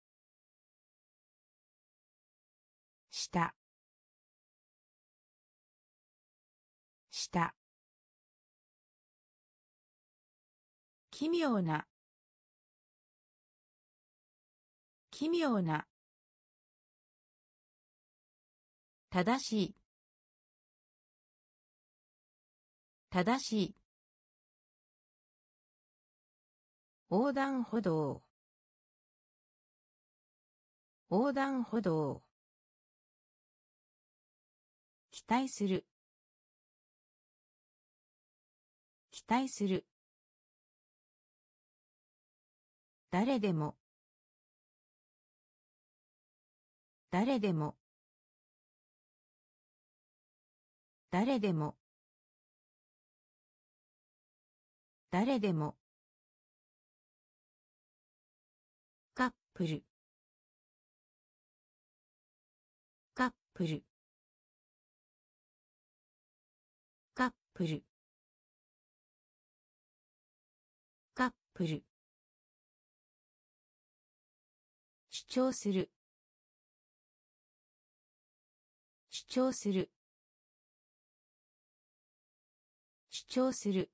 下下奇妙な奇妙な正しい正しい横断歩道横断歩道期待する期待する誰でも誰でも誰でも誰でもカップルカップルカップルカップル主張する主張する主張する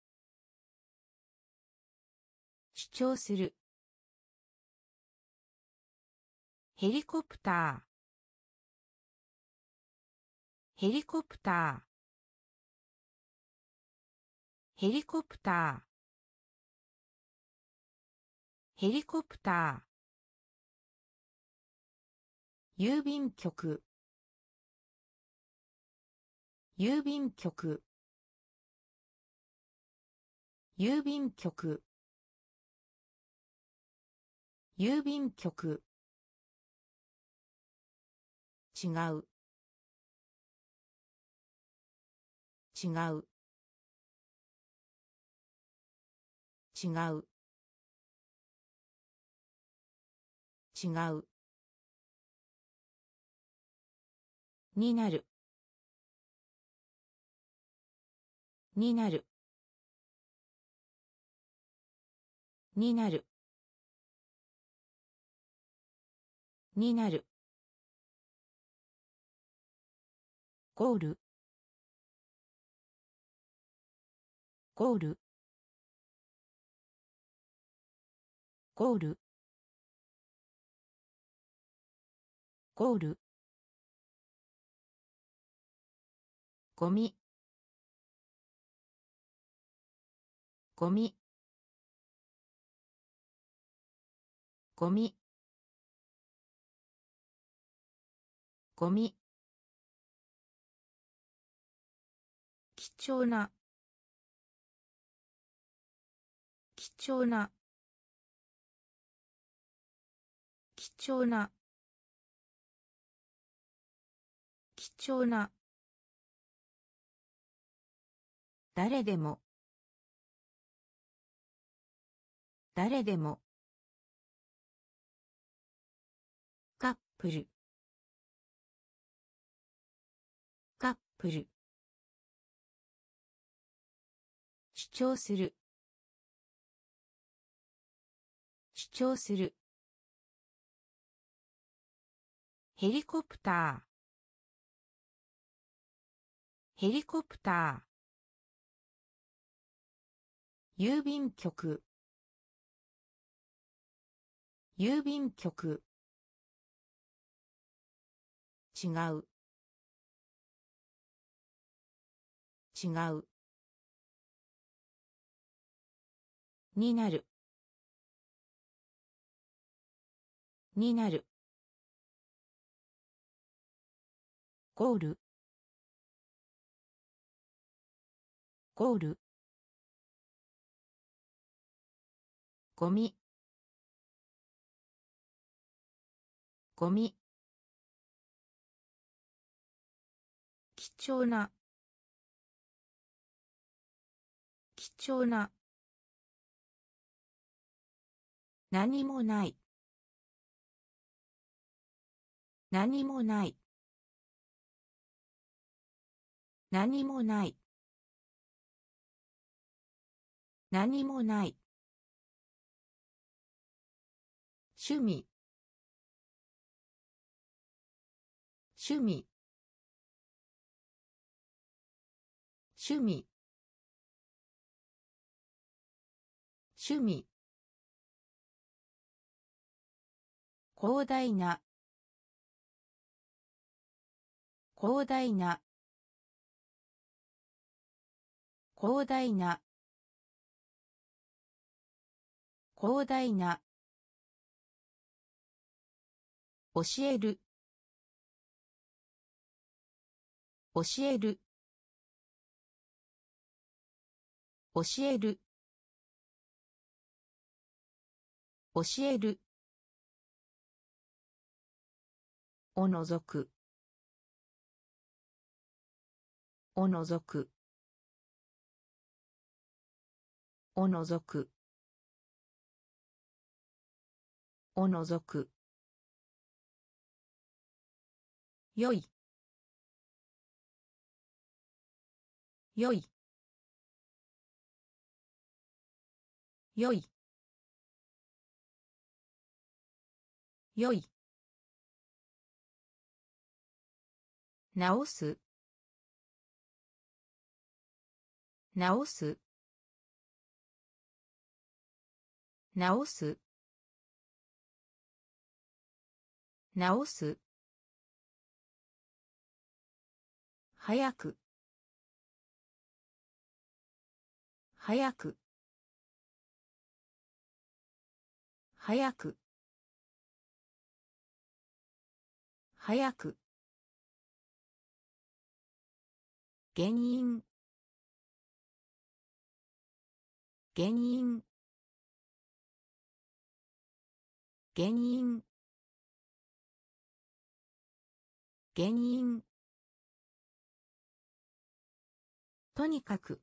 主張するヘリコプターヘリコプターヘリコプターヘリコプター。郵便局。郵便局。郵便局。郵便局。違う。違う。違う。違う。になる。になる。になる。になる。ゴール。ゴール。ゴール。ゴール。ゴミ。ゴミ。ゴミ。ゴミ。貴重な。貴重な。貴重な。貴重な。誰でも。誰でも。カップル。カップル。主張する。主張する。ヘリコプター。ヘリコプター。郵便局。郵便局。違う。違う。になる。になる。ゴール。ゴール。ゴミ。ゴミ。貴重な。貴重な。何もない。何もない。何もない。何もない。趣味。趣味。趣味。趣味。広大な。広大な。広大な。広大な。教える。教える。教える。教える。おのぞく。おのぞく。おのぞく。おのぞく。よい。よい。よい。よい。直す。直す。直す。直す。早く。早く。 早く早く原因原因原因原因とにかく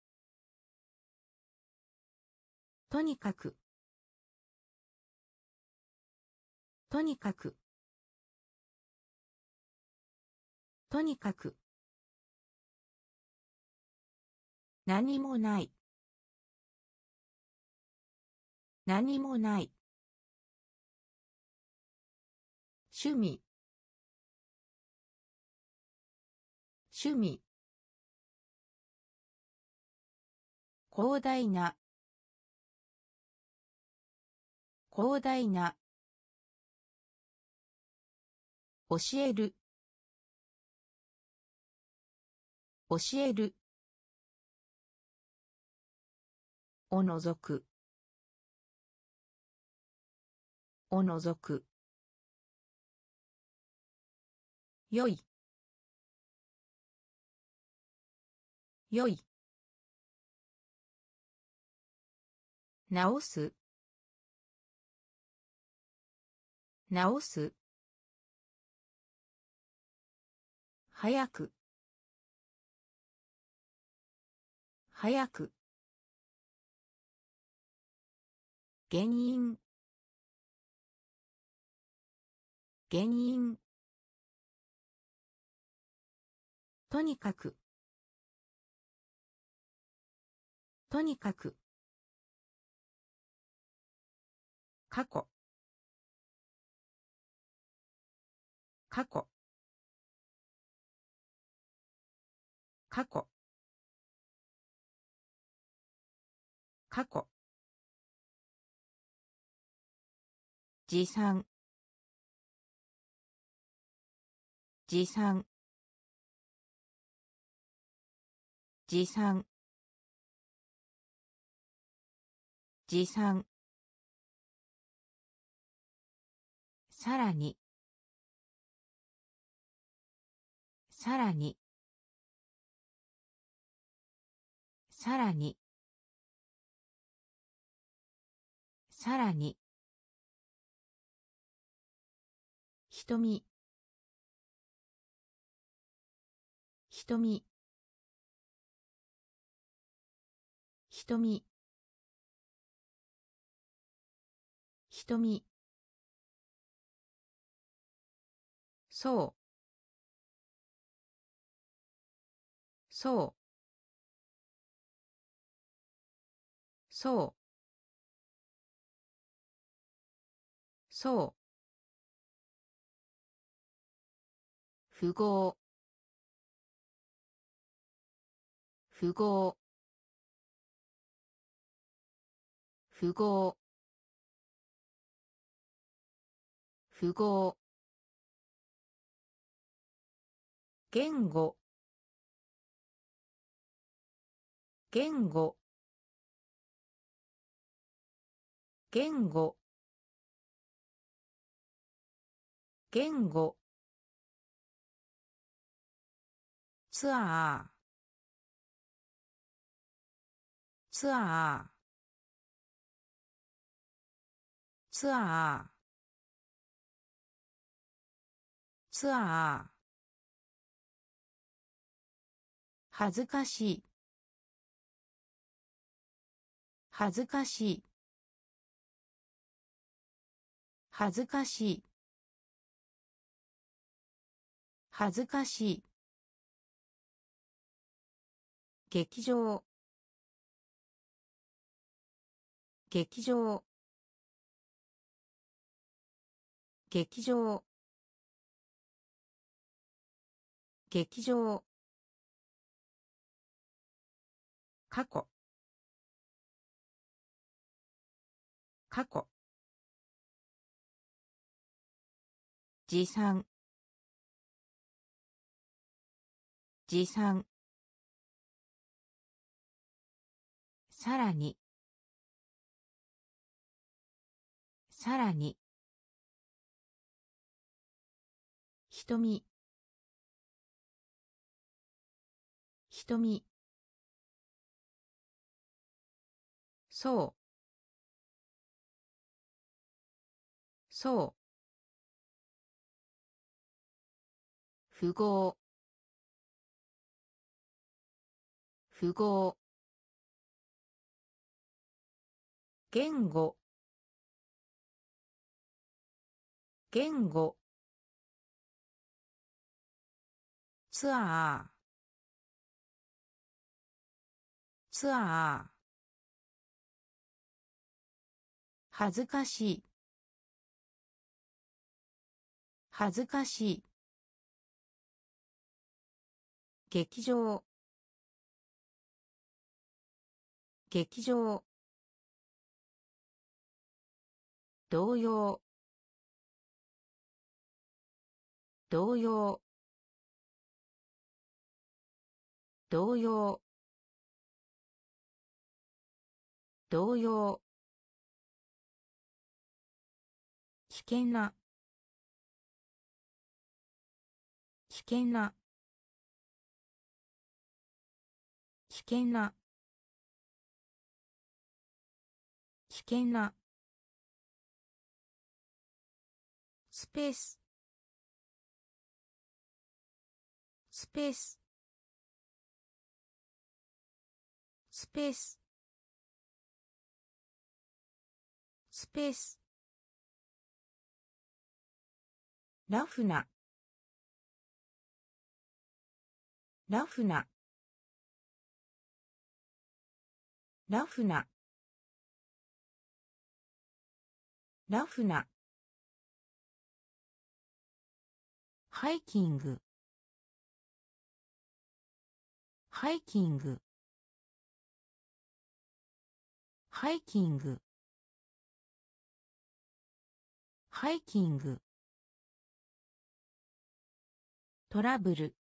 とにかくとにかくとにかく何もない何もない趣味趣味広大な広大な教える教えるおのぞくおのぞくよいよい直す直す早く早く原因原因とにかくとにかく過去過去過去過去持参持参持参持参さらにさらにさらにさらに瞳瞳瞳瞳そうそうそうそう符号符号符号符号言語言語言語言語ツアーツアーツアーツアー恥ずかしい恥ずかしい恥ずかしい恥ずかしい劇場劇場劇場劇場過去過去持参持参さらにさらに瞳瞳そうそう符号符号言語言語ツアーツアー恥ずかしい恥ずかしい劇場劇場童謡童謡童謡童謡危険な危険な危険な危険なスペーススペーススペーススペースラフなラフなラフなラフなハイキングハイキングハイキングハイキングトラブル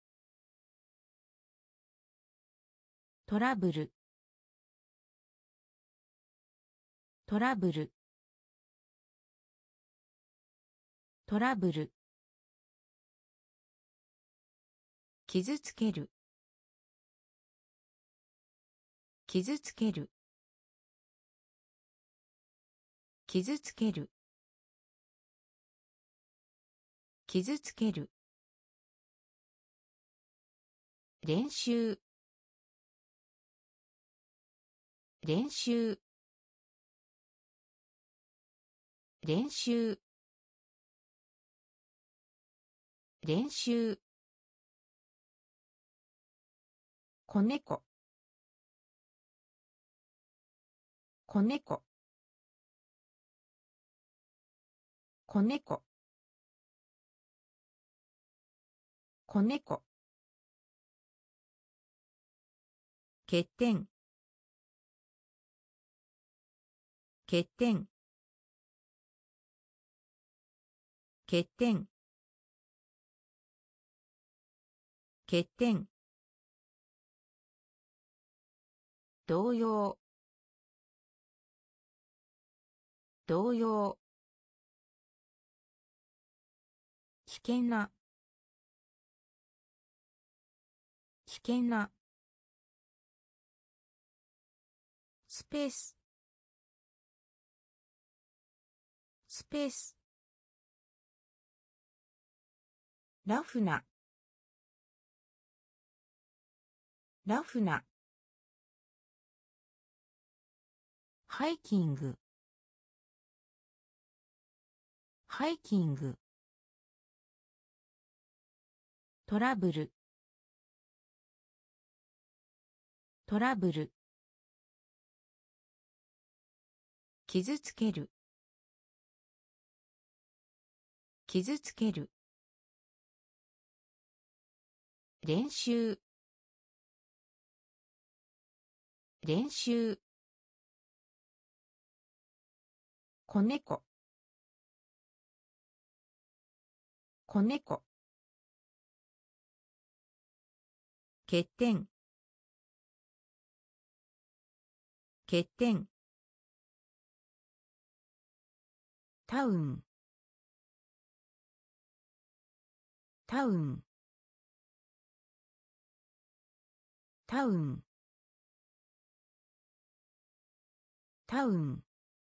トラブルトラブルトラブル傷つける傷つける傷つける傷つける練習練習練習練習子猫子猫子猫子猫欠点欠点欠点欠点童謡童謡危険な危険なスペーススペースラフなラフなハイキングハイキングトラブルトラブル傷つける傷つける練習練習子猫子猫欠点欠点タウンタウンタウンタウン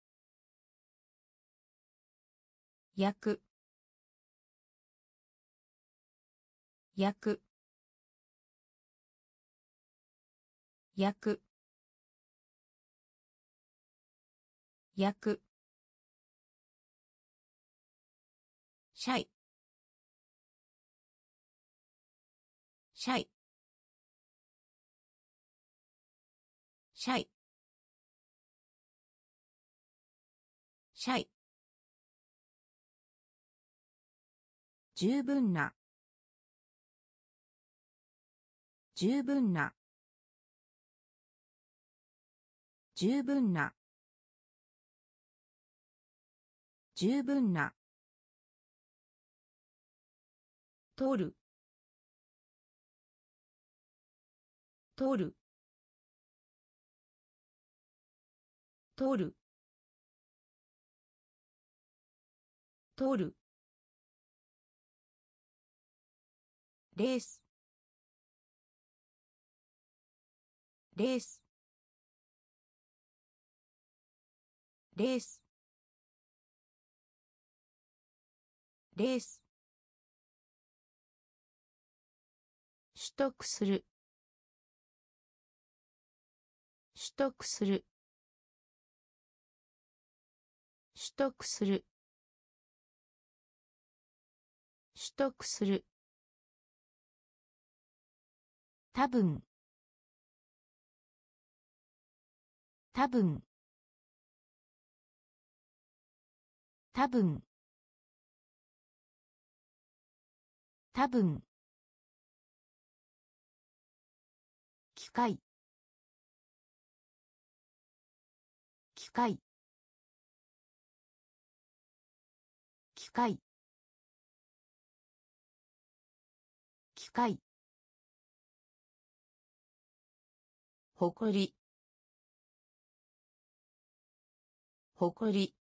焼く焼く焼く焼くシャイシャイシャイシャイ十分な十分な十分な十分な取る取る取る取るレースレースレースレース取得する取得する取得する取得する多分多分多分多分機械機械機械機械誇り誇り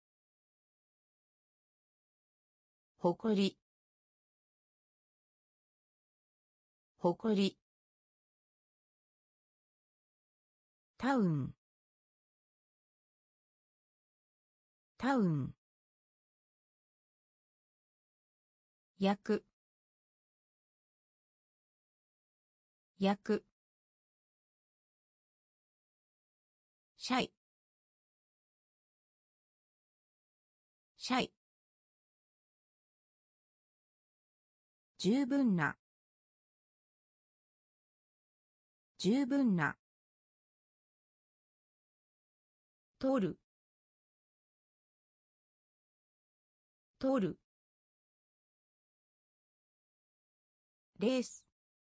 誇り誇りタウンタウン焼く焼くシャイシャイ十分な十分な取る取るレース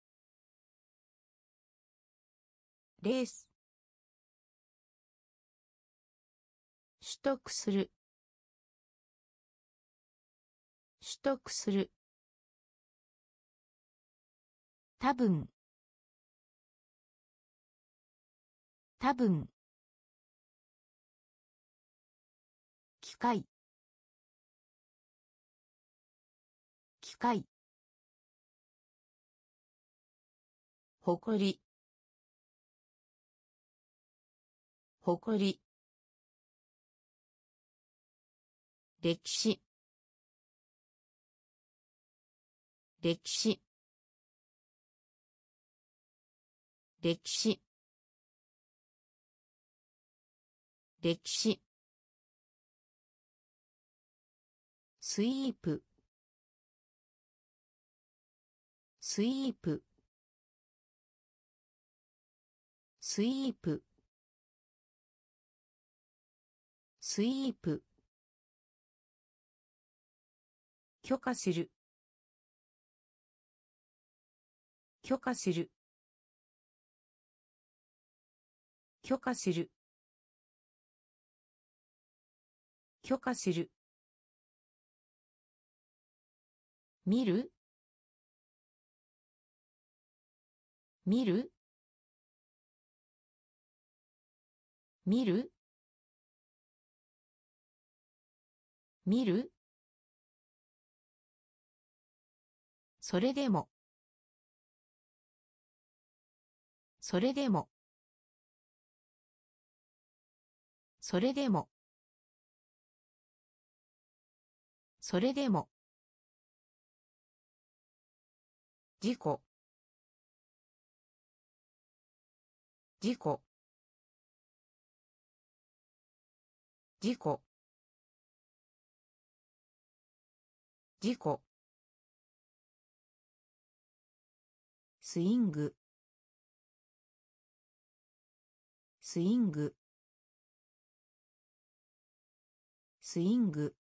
レース取得する取得する多分多分機械機械誇り誇り歴史歴史歴史歴史スイープスイープスイープスイープ許可する許可する許可する許可する見る見る見る見る。それでも。それでも。それでも。それでも。事故。事故。事故。事故。スイング。スイング。スイング。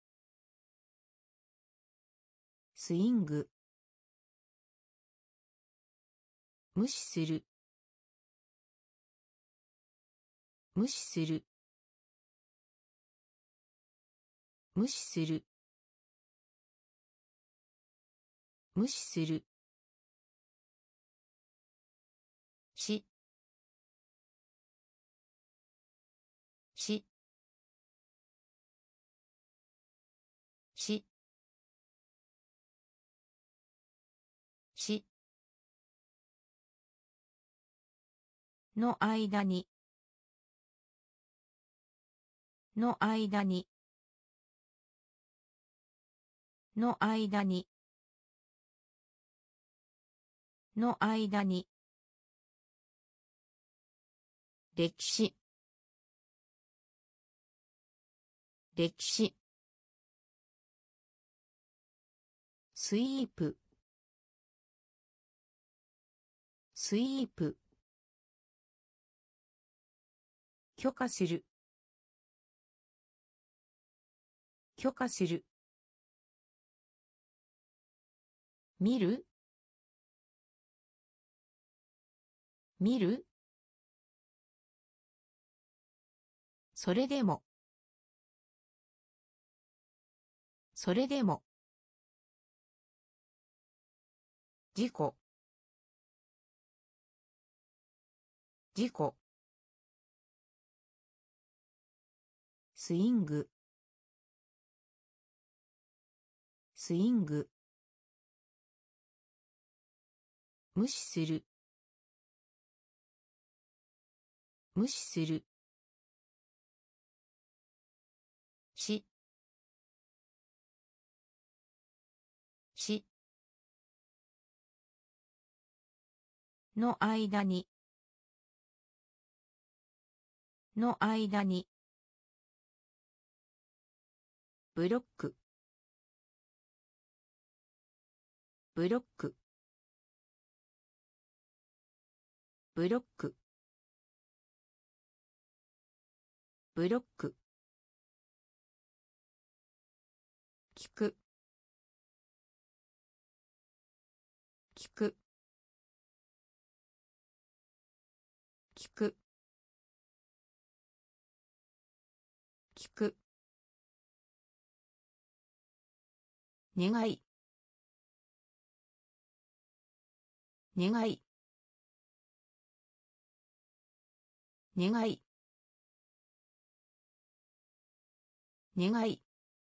スイング。無視する。無視する。無視する。無視する。し。し。し。し。の間に。の間に。の間に。の間に。歴史。歴史。スイープ。スイープ。許可する。許可する。見る。見る。それでも。それでも。事故。事故。スイング。スイング。無視する。無視する。し。し。の間に。の間に。ブロック。ブロック。ブロック。ブロック。聞く。聞く。聞く。聞く。願い。願い。願い。願い。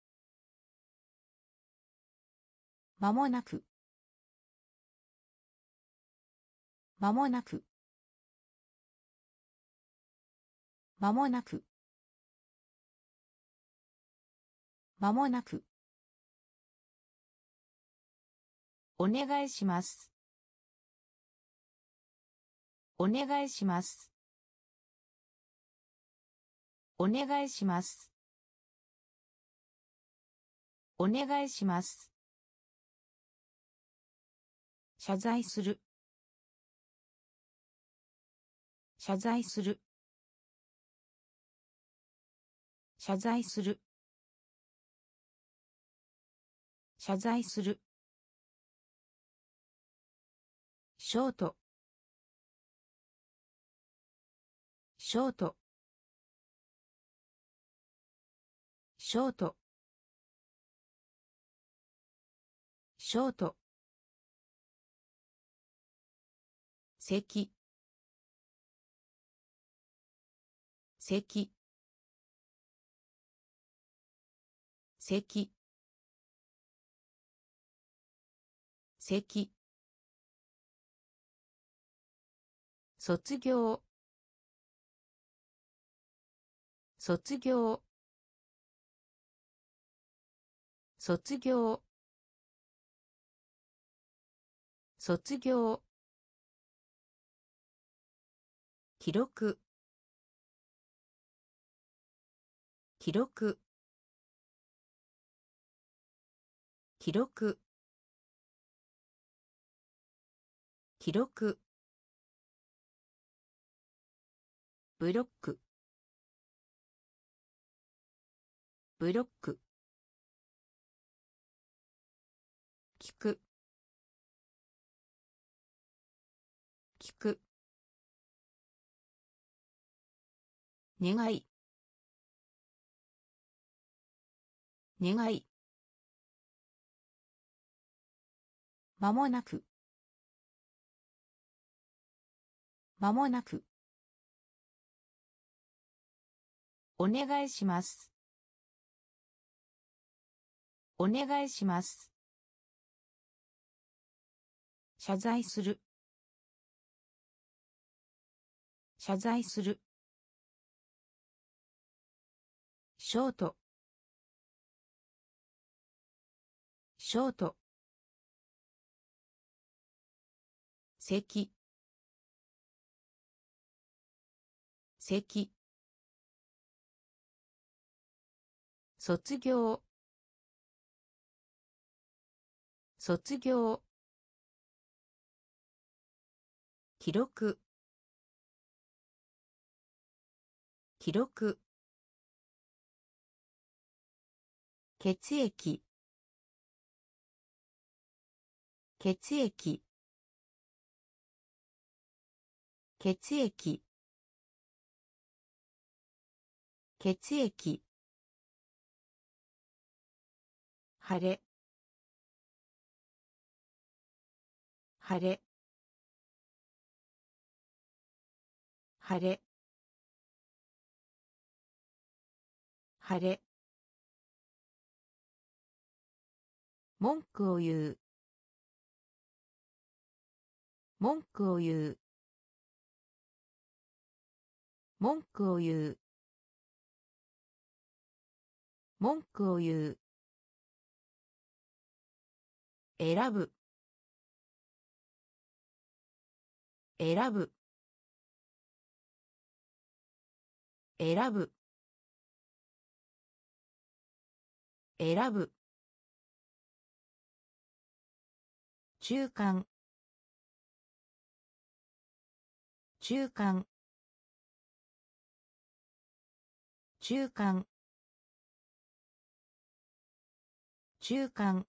間もなく。間もなく。間もなく。間もなく。お願いします。お願いします。お願いします。お願いします。謝罪する。謝罪する。謝罪する。謝罪する。ショート。ショート。ショート。ショート。席。席。 咳咳卒業卒業卒業卒業記録記録記録記録ブロックブロック聞く聞く願い願い間もなく間もなくお願いしますお願いします謝罪する謝罪するショートショート咳咳卒業卒業記録記録血液血液血液血液晴れ晴れ晴れ晴れ文句を言う文句を言う文句を言う文句を言う選ぶ選ぶ選ぶ選ぶ中間中間中間中間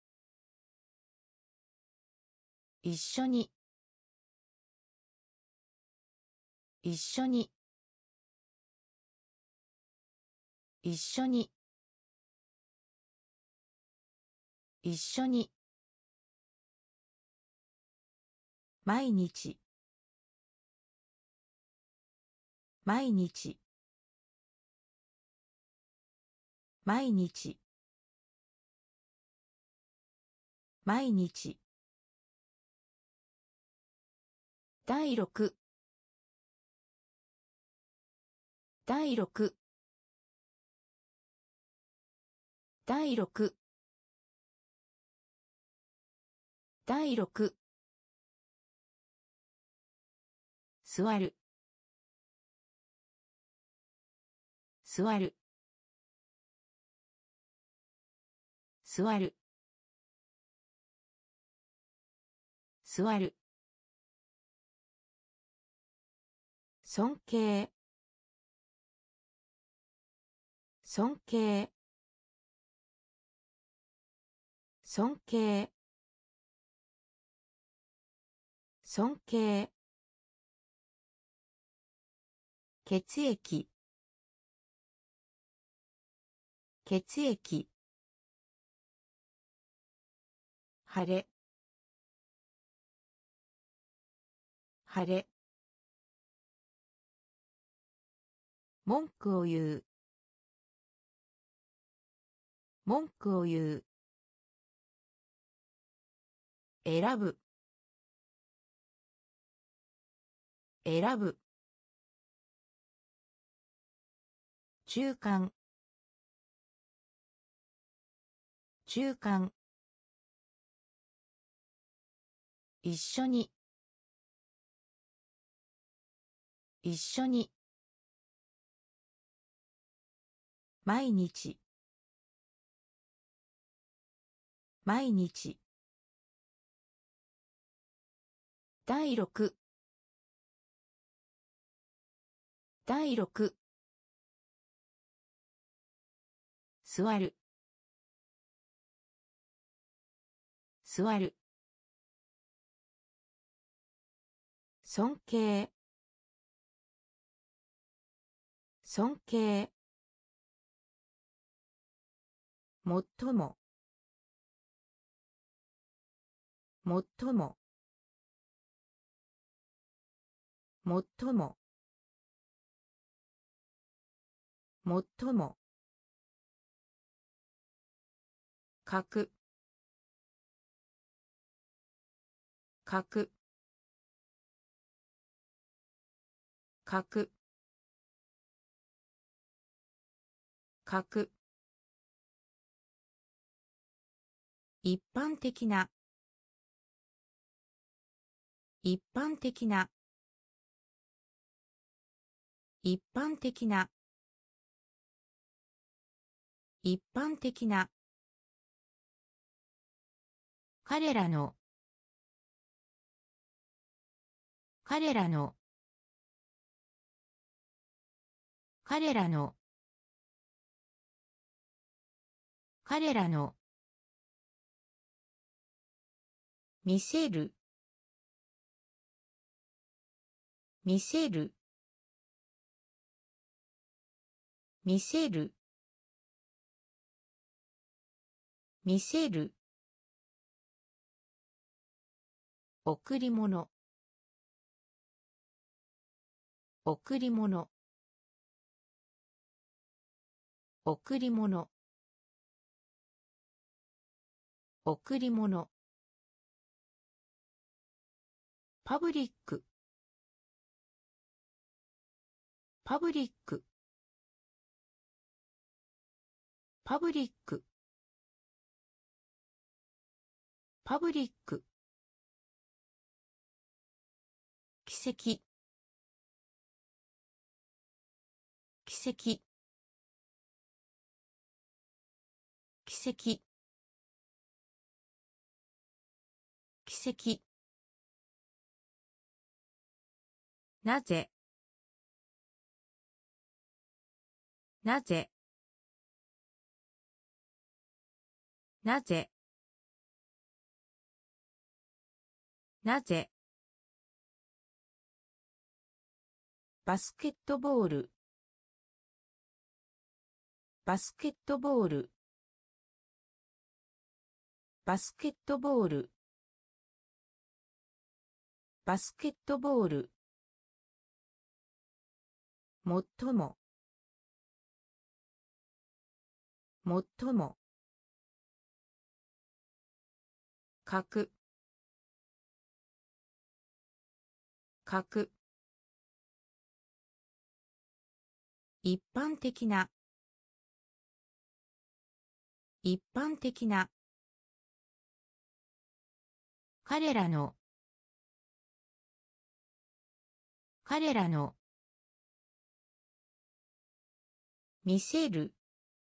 一緒に一緒に一緒に一緒に毎日毎日毎日毎日第六第六第六第六座る座る座る座る尊敬尊敬尊敬尊敬血液血液晴れ晴れ文句を言う文句を言う。選ぶ。選ぶ。中間。中間。一緒に。一緒に。毎日。毎日。第六。第六。座る。座る。尊敬。尊敬。最も。最も。最も。最も。書く。書く。書く。書く。一般的な。一般的な。一般的な。一般的な。彼らの。彼らの。彼らの。彼らの。見せる。見せる。見せる。見せる。贈り物。贈り物。贈り物。贈り物。パブリック。パブリック。パブリック。パブリック。奇跡。奇跡。奇跡。奇跡。なぜ。なぜ。なぜ。なぜ。バスケットボール。バスケットボール。バスケットボール。バスケットボール。最も。最も。書く。書く。一般的な。一般的な。彼らの。彼らの。見せる。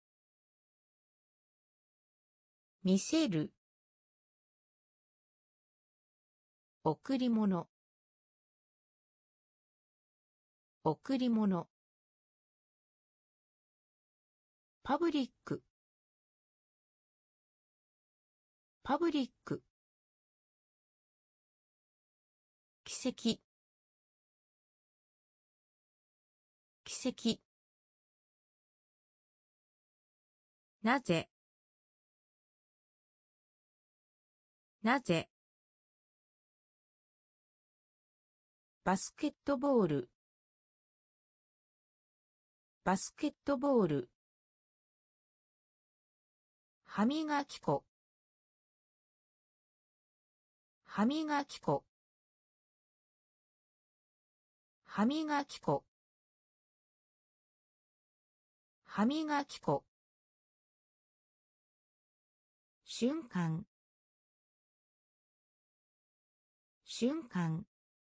見せる。贈り物。贈り物。パブリック。パブリック。奇跡。奇跡。なぜ。なぜ。バスケットボール。バスケットボール。 歯磨き粉、歯磨き粉、歯磨き粉、歯磨き粉、瞬間、瞬間、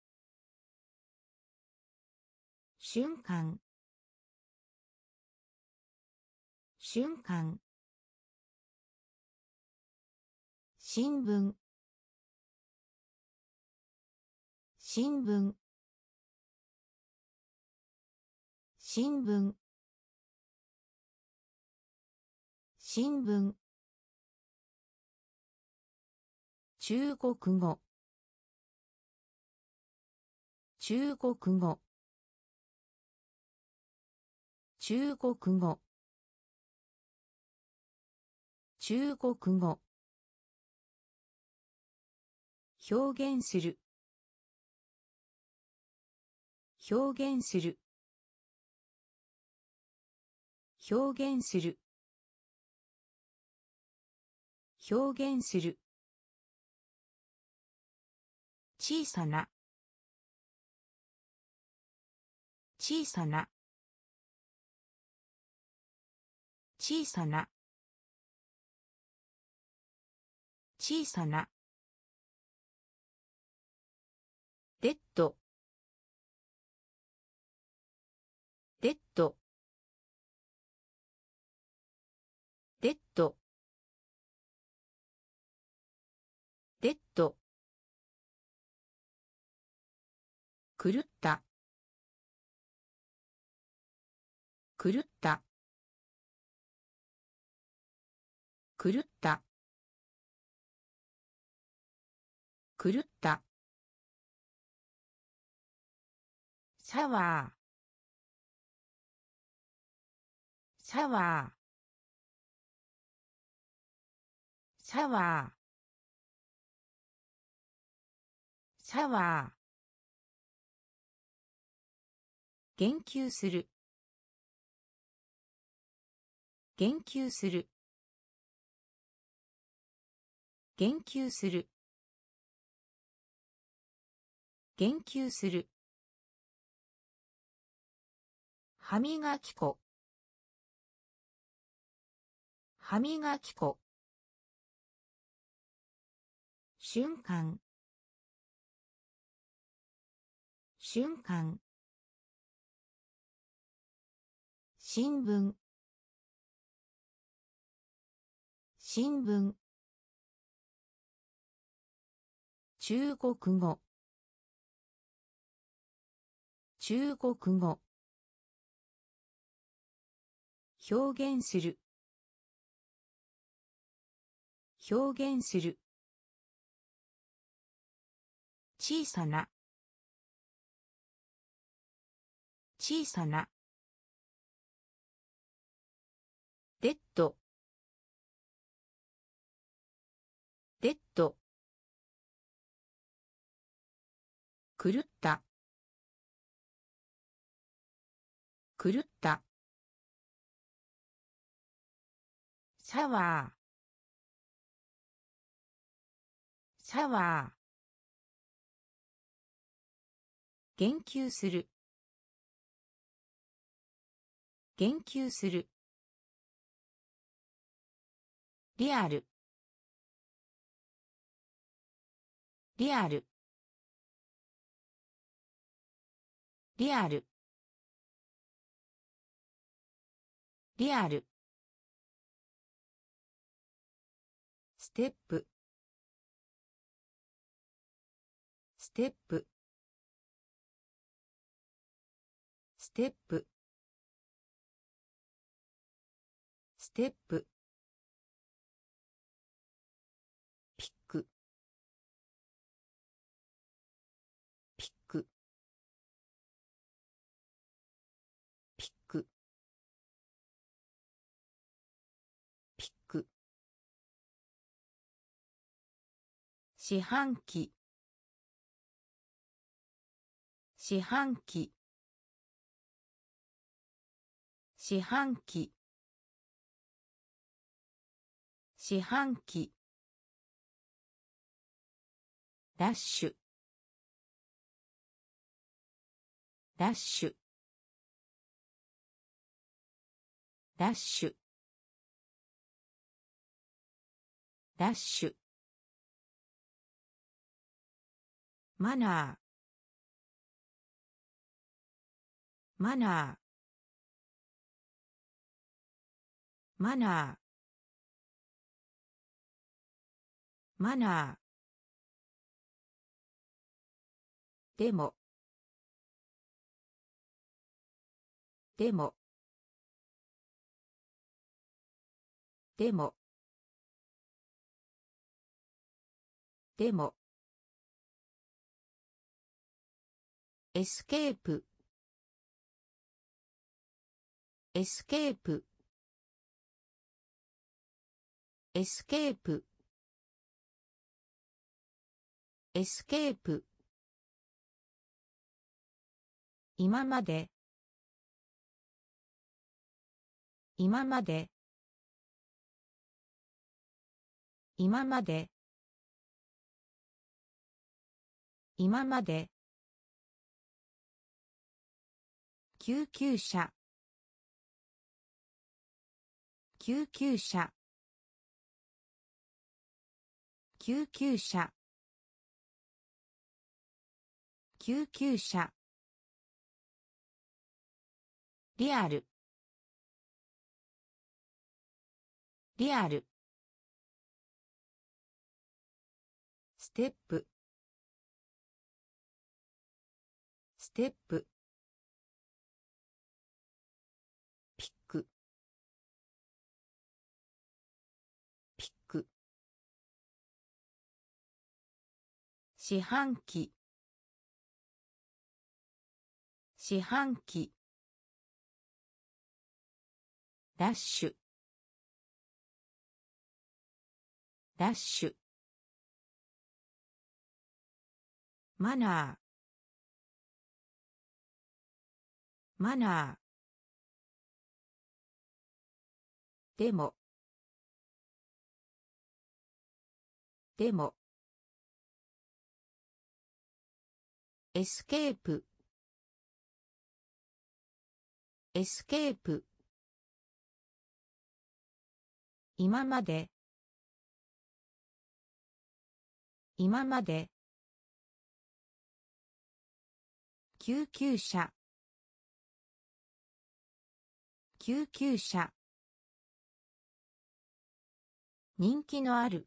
瞬間、瞬間、新聞、新聞、新聞、新聞、中国語、中国語、中国語、中国語、表現する、表現する、表現する、表現する、小さな、小さな、小さな、小さな、デッド、デッド、デッド、デッド、狂った、狂った、狂った、狂った、サワー、サワー、サワー、サワー、言及する、言及する、言及する、言及する、歯磨き粉、歯磨き粉、瞬間、瞬間、新聞、新聞、中国語、中国語、表現する、表現する、小さな、小さな、デッド、デッド、狂った、狂った、サワー、サワー、言及する、言及する、リアル、リアル、リアル、リアル、ステップ、ステップ、ステップ、ステップ、ピック、ピック、ピック、ピック、四半期、四半期、四半期、 四半期ラッシュラッシュラッシュラッシュマナーマナーマナーマナーでもでもでもでもエスケープエスケープエスケープエスケープ今まで今まで今まで今まで救急車救急車救急車救急車リアルリアルステップステップピックピック四半期四半期ラッシュラッシュマナーマナーでもでもエスケープエスケープ今まで今まで救急車救急車人気のある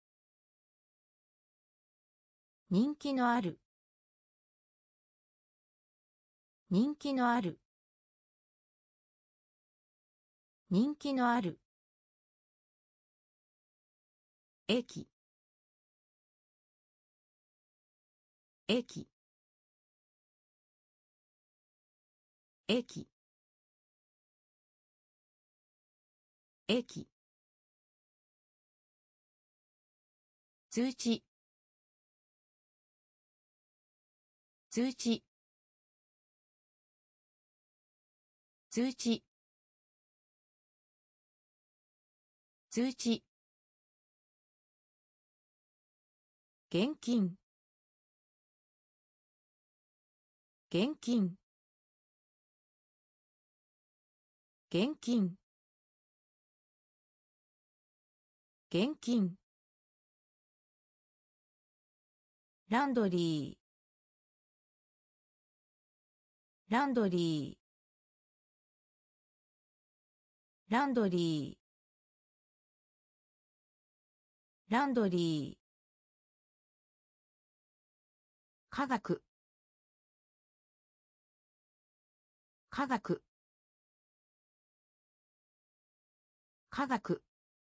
人気のある人気のある人気のある駅駅駅駅通知通知通知通知現金現金現金現金ランドリーランドリーランドリーランドリー科学科学科学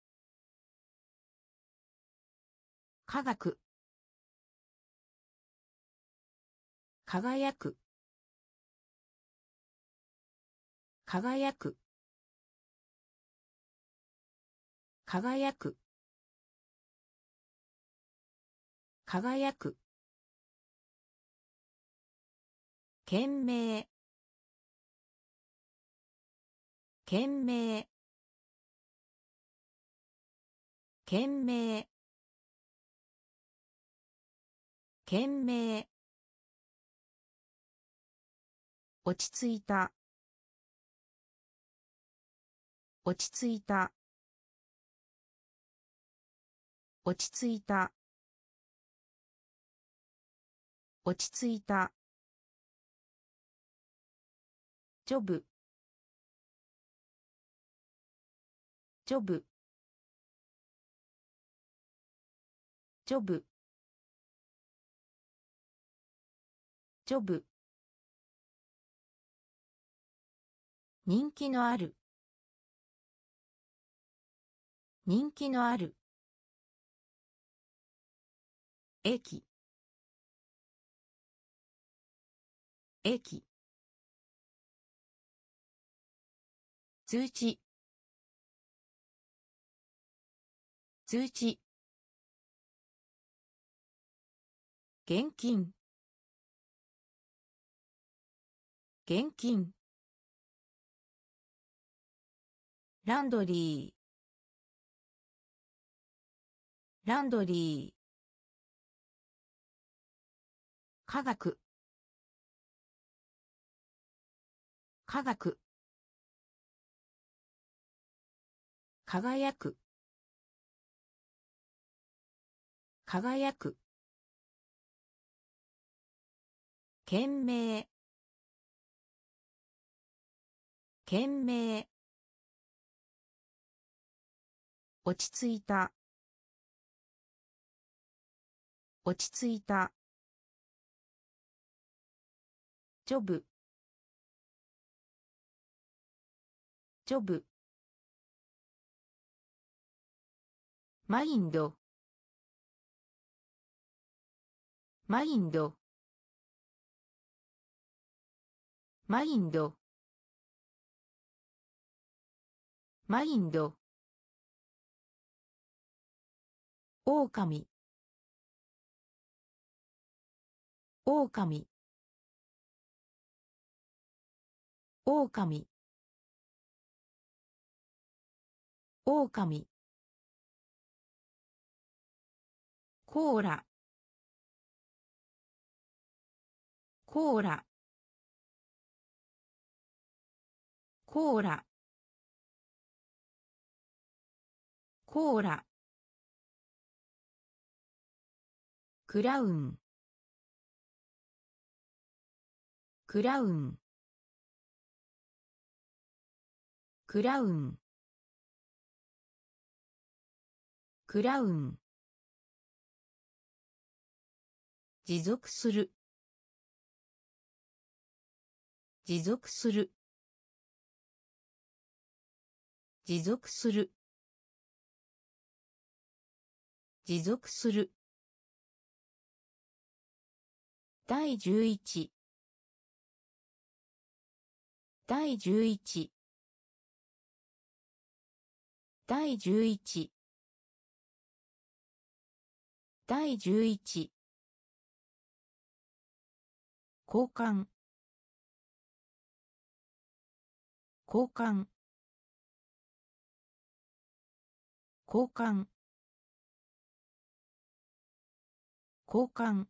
科学輝く輝く輝く輝く懸命懸命懸命懸命落ち着いた落ち着いた落ち着いた落ち着いたジョブジョブジョブジョブ人気のある人気のある駅駅通知通知現金現金ランドリーランドリー科学科学輝く輝く懸命懸命落ち着いた落ち着いたジョブジョブマインドマインドマインドマインドオオカミオオカミオオカミオオカミコーラコーラコーラコーラクラウンクラウンクラウンクラウン持続する持続する持続する持続する第11第11第11第11交換交換交換交換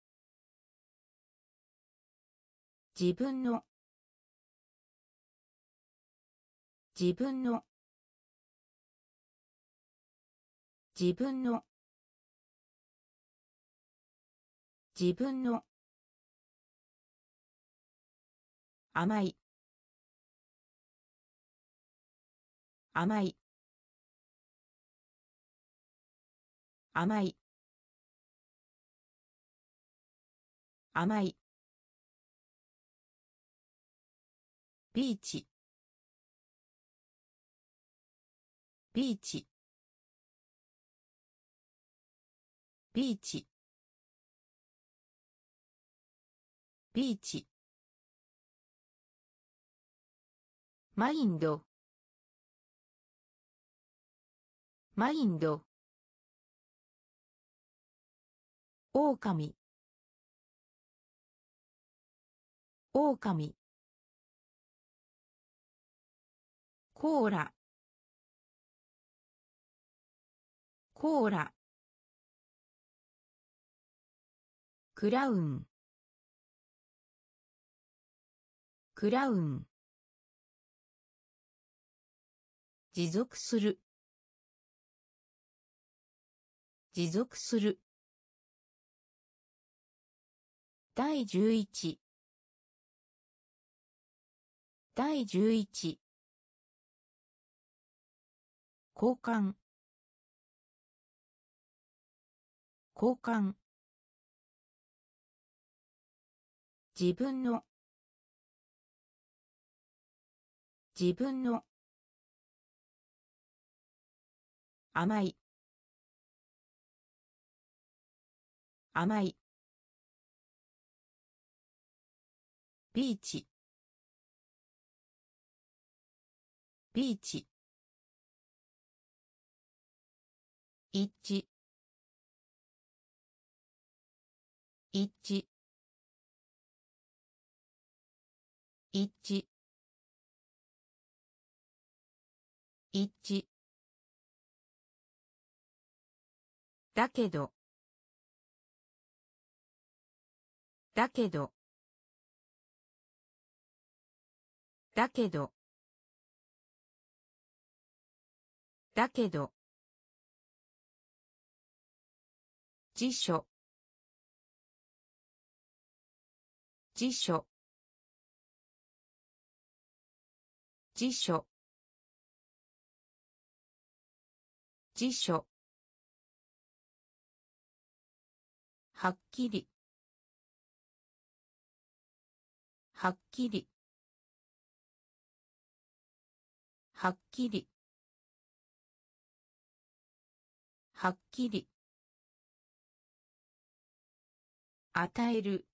自分の自分の自分の自分の甘い甘い甘い甘いビーチビーチビーチビーチマインドマインドオオカミオオカミコーラコーラ、クラウン、クラウン、持続する、持続する。第11、第11、交換、交換。自分の、自分の。甘い、甘い。ビーチ、ビーチ。一致、一致、一致、一致。だけど、だけど、だけど、だけど。辞書、辞書、辞書、辞書。はっきり、はっきり、はっきり、はっきり。与える、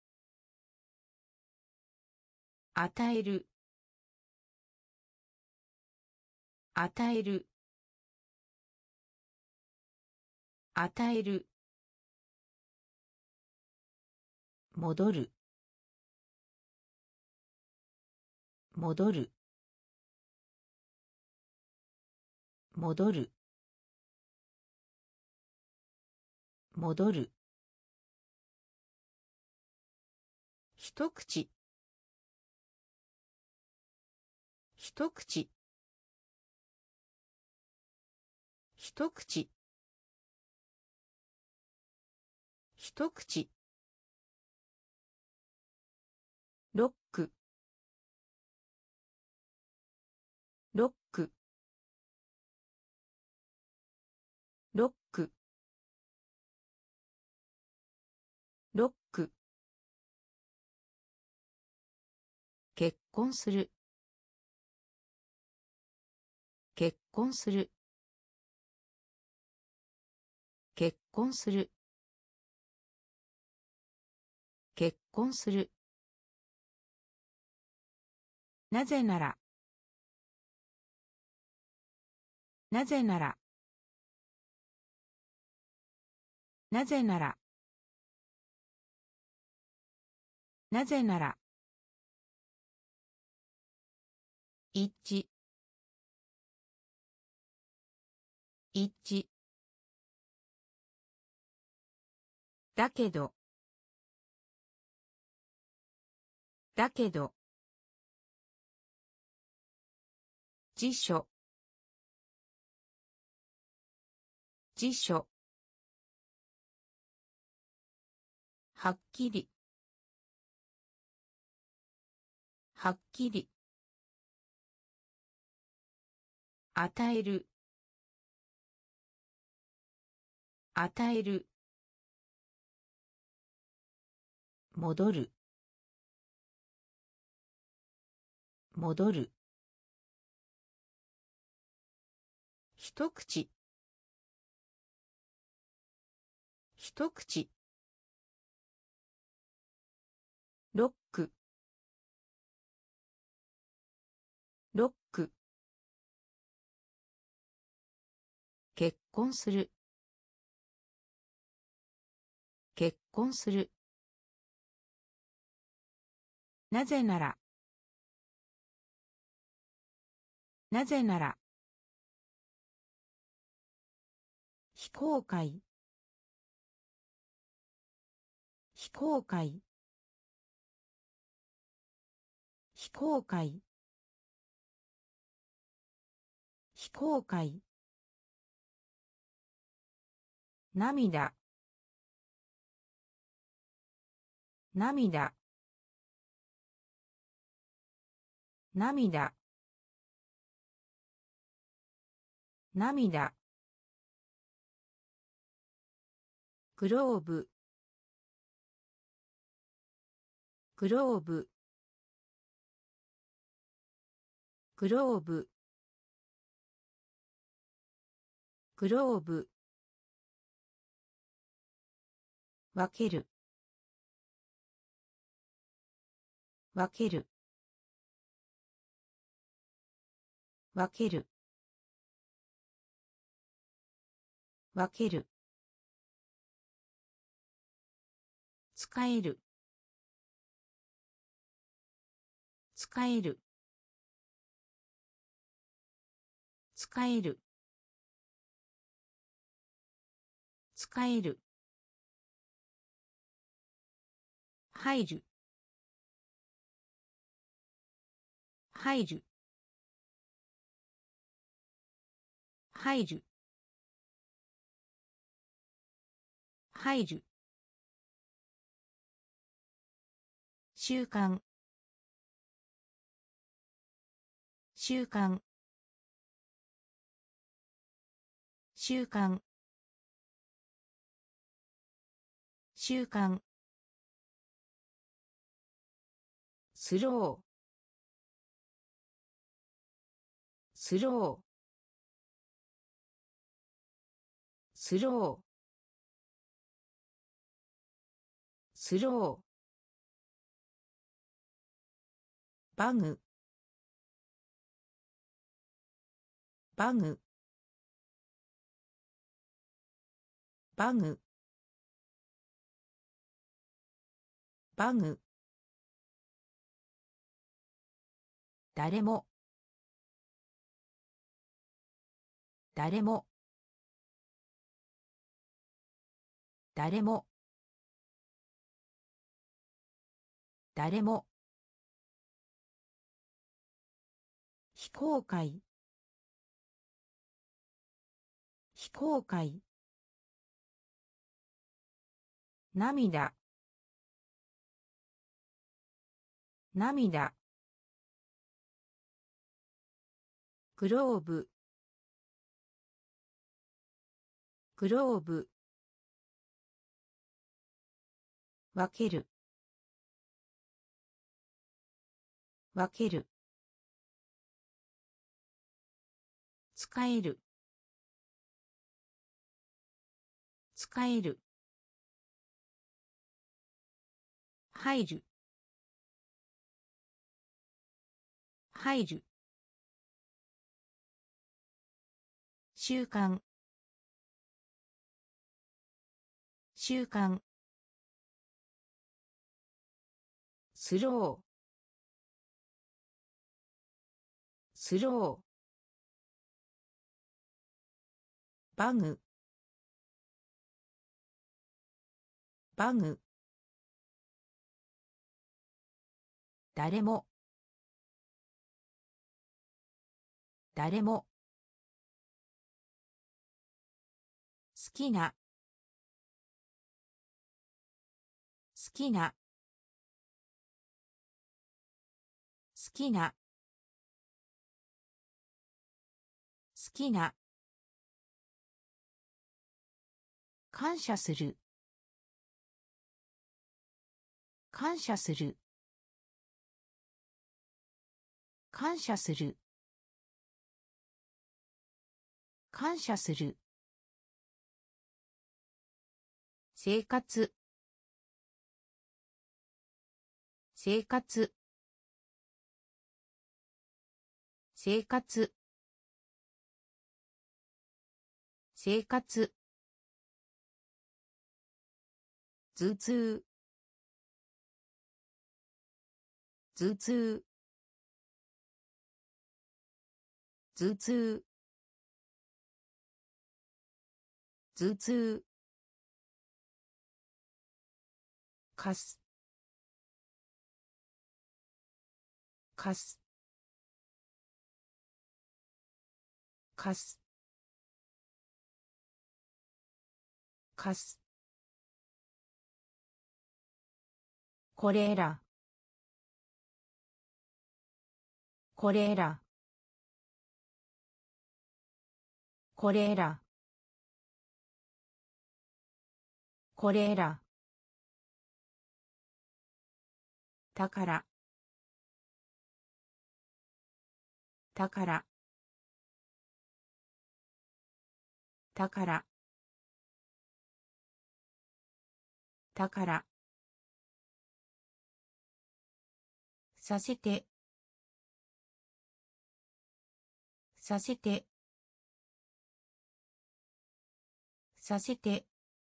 与える、与える、与える。戻る、戻る、戻る、戻る。一口、一口、一口、一口。ロック、ロック、ロック、ロック。結婚する、結婚する、結婚する、結婚する。なぜなら、なぜなら、なぜなら、なぜなら。一致、一致。だけど、だけど。辞書、辞書。はっきり、はっきり。与える、与える。戻る、戻る。一口、一口。ロック、ロック。結婚する、結婚する。なぜなら、なぜなら。 非公開非公開非公開非公開涙涙涙涙グローブグローブグローブグローブ分ける分ける分ける分ける使える使える使える使える入る入る入る入る習慣習慣習慣習慣スロースロースロースローバグバグバグバグ誰も誰も誰も誰も非公開非公開涙涙グローブグローブ分ける分ける使える使える入る入る習慣習慣スロースローバグバグ誰も誰も好きな好きな好きな好きな感謝する感謝する感謝する感謝する生活生活生活生活頭痛頭痛頭痛頭痛かすかすかすかすこれらこれらこれらこれらだからだからだからだからさせてさせてさせて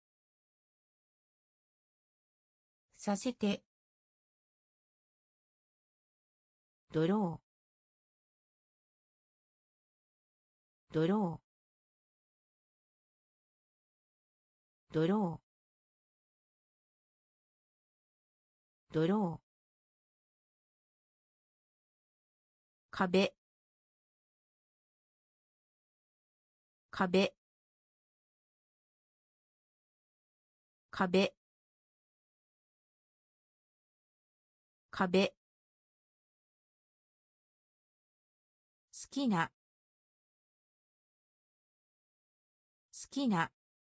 させてドロードロードロードロー壁壁壁壁好きな好きな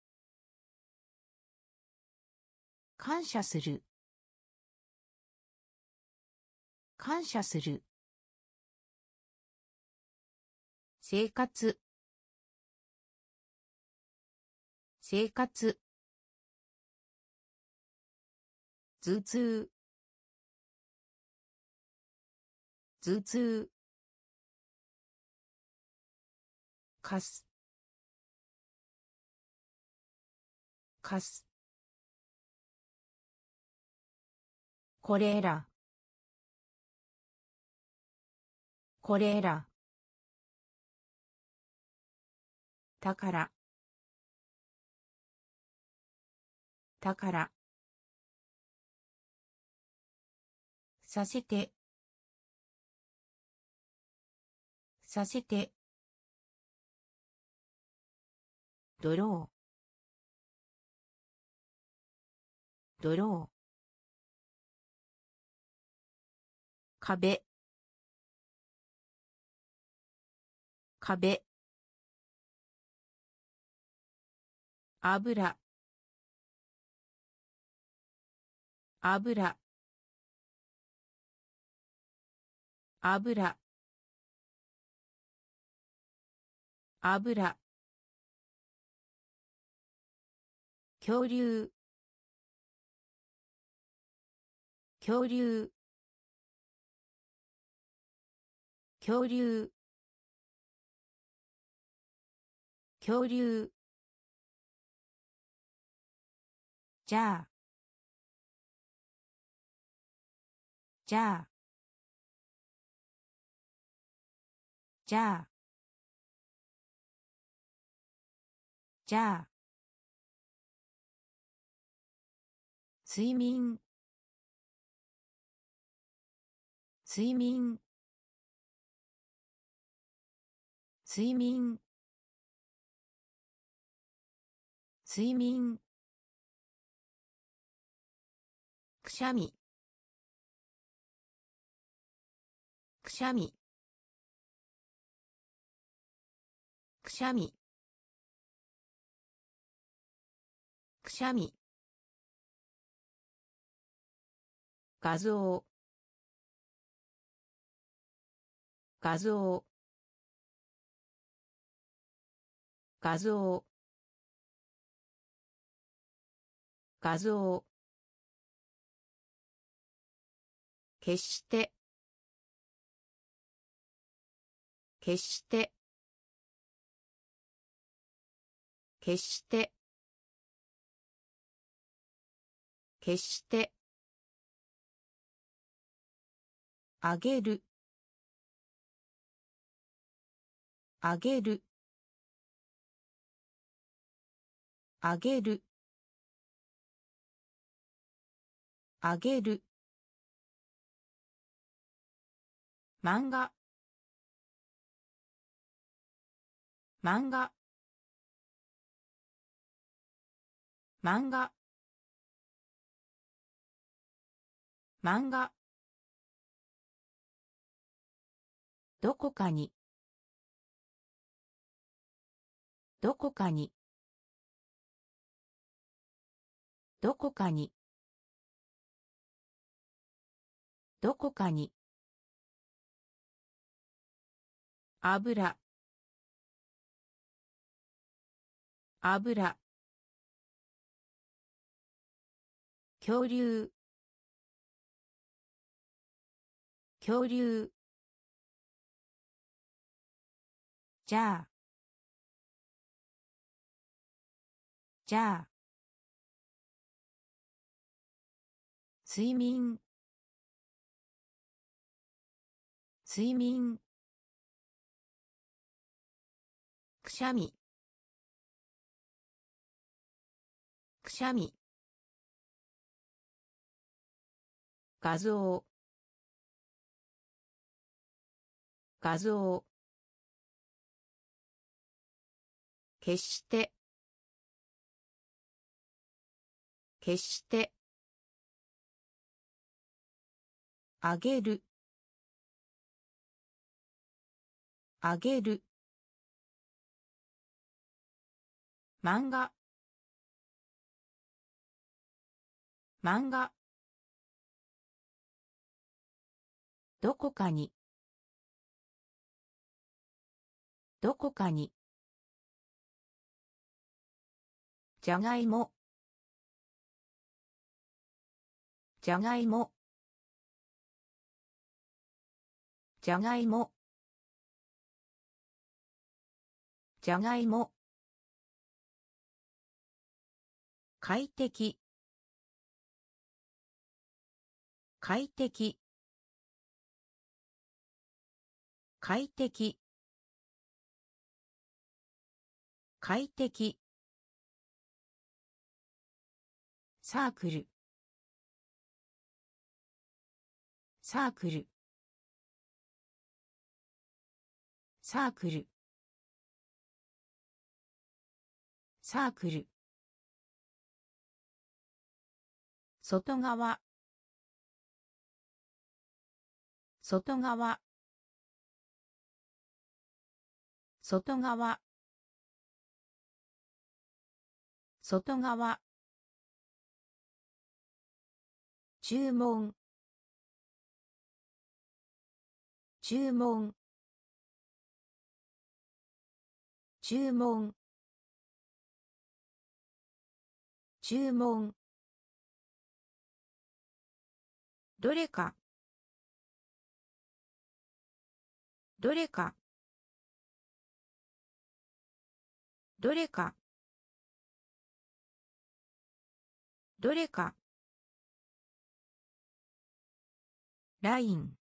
感謝する感謝する生活生活頭痛頭痛かすかすこれらこれらだからだからさせてさせてドロードロー壁壁油油油油恐竜恐竜恐竜恐竜じゃあじゃあじゃあじゃあ睡眠睡眠睡眠睡眠くしゃみくしゃみくしゃみくしゃみ画像画像画像画像決して決して決して決してあげるあげるあげるあげる漫画漫画漫画漫画どこかにどこかにどこかにどこかに油油恐竜恐竜じゃあじゃあ睡眠睡眠くしゃみくしゃみ画像画像決して決してあげるあげる漫画漫画どこかにどこかにじゃがいもじゃがいもじゃがいもじゃがいも快適快適快適快適サークルサークルサークルサークル外側外側外側外側注文注文注文注文どれかどれかどれかどれかライン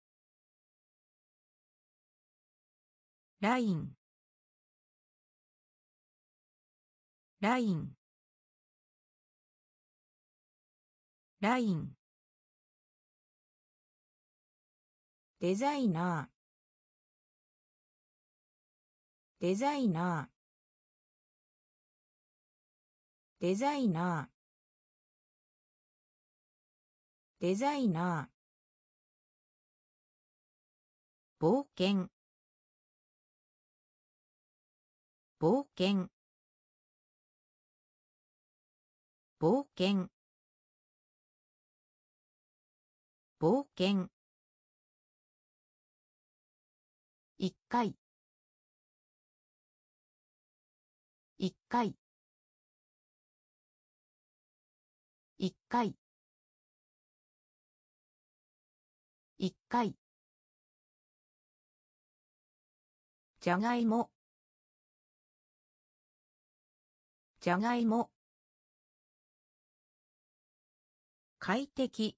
ラインラインラインデザイナーデザイナーデザイナーデザイナー冒険冒険冒険冒険一回一回一回一回じゃがいもじゃがいも快適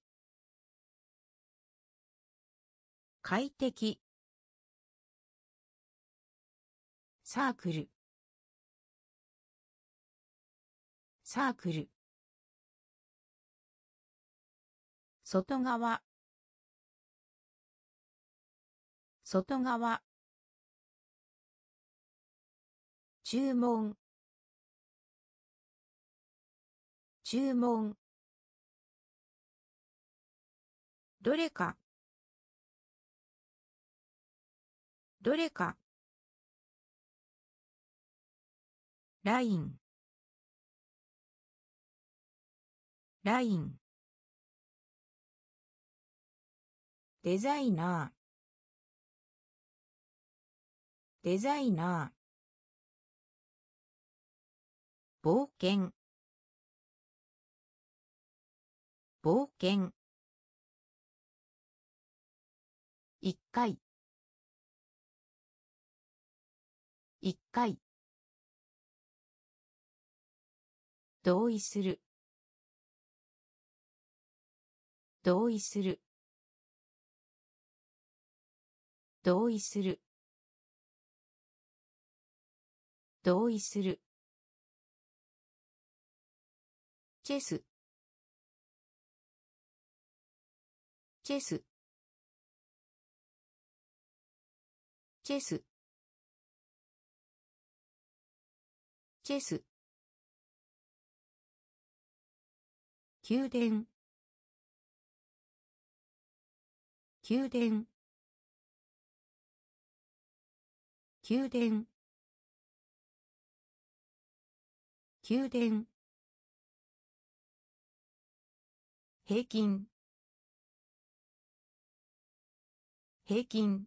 快適サークルサークル、外側、外側、注文、注文、どれか、どれか、ライン、ライン、デザイナー、デザイナー、冒険、冒険、一回、一回、同意する、同意する、同意する、同意する、チェス、チェス、チェス、チェス、宮殿、宮殿、宮殿、宮殿、平均、平均、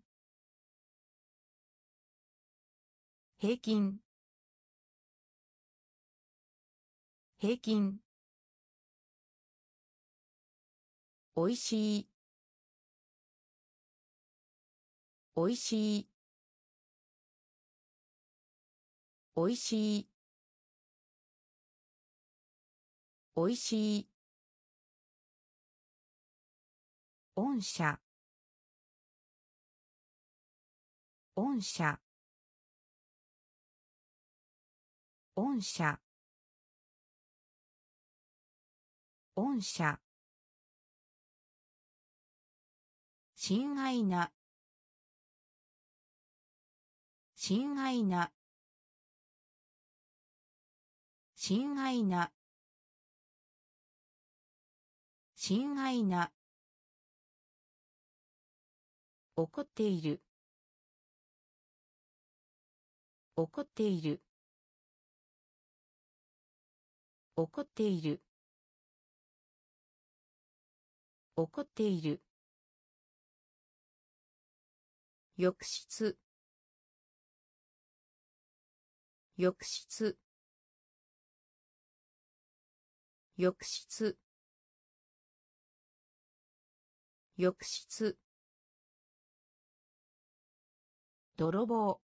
平均、平均、おいしい、おいしい、おいしい、おいしい、御社、御社、御社、御社、親愛な、親愛な、親愛な、親愛な、怒っている、怒っている、怒っている、怒っている、浴室、浴室、浴室、浴室、泥棒、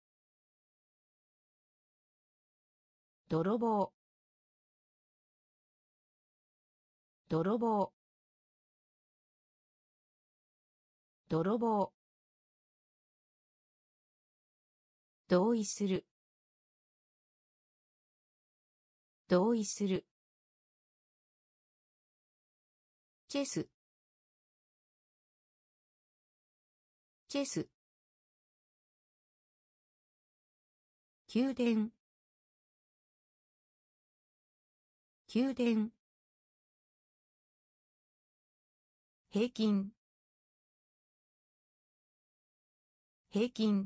泥棒、泥棒、泥棒、同意する、同意する、チェス、チェス、宮殿、宮殿、平均、平均、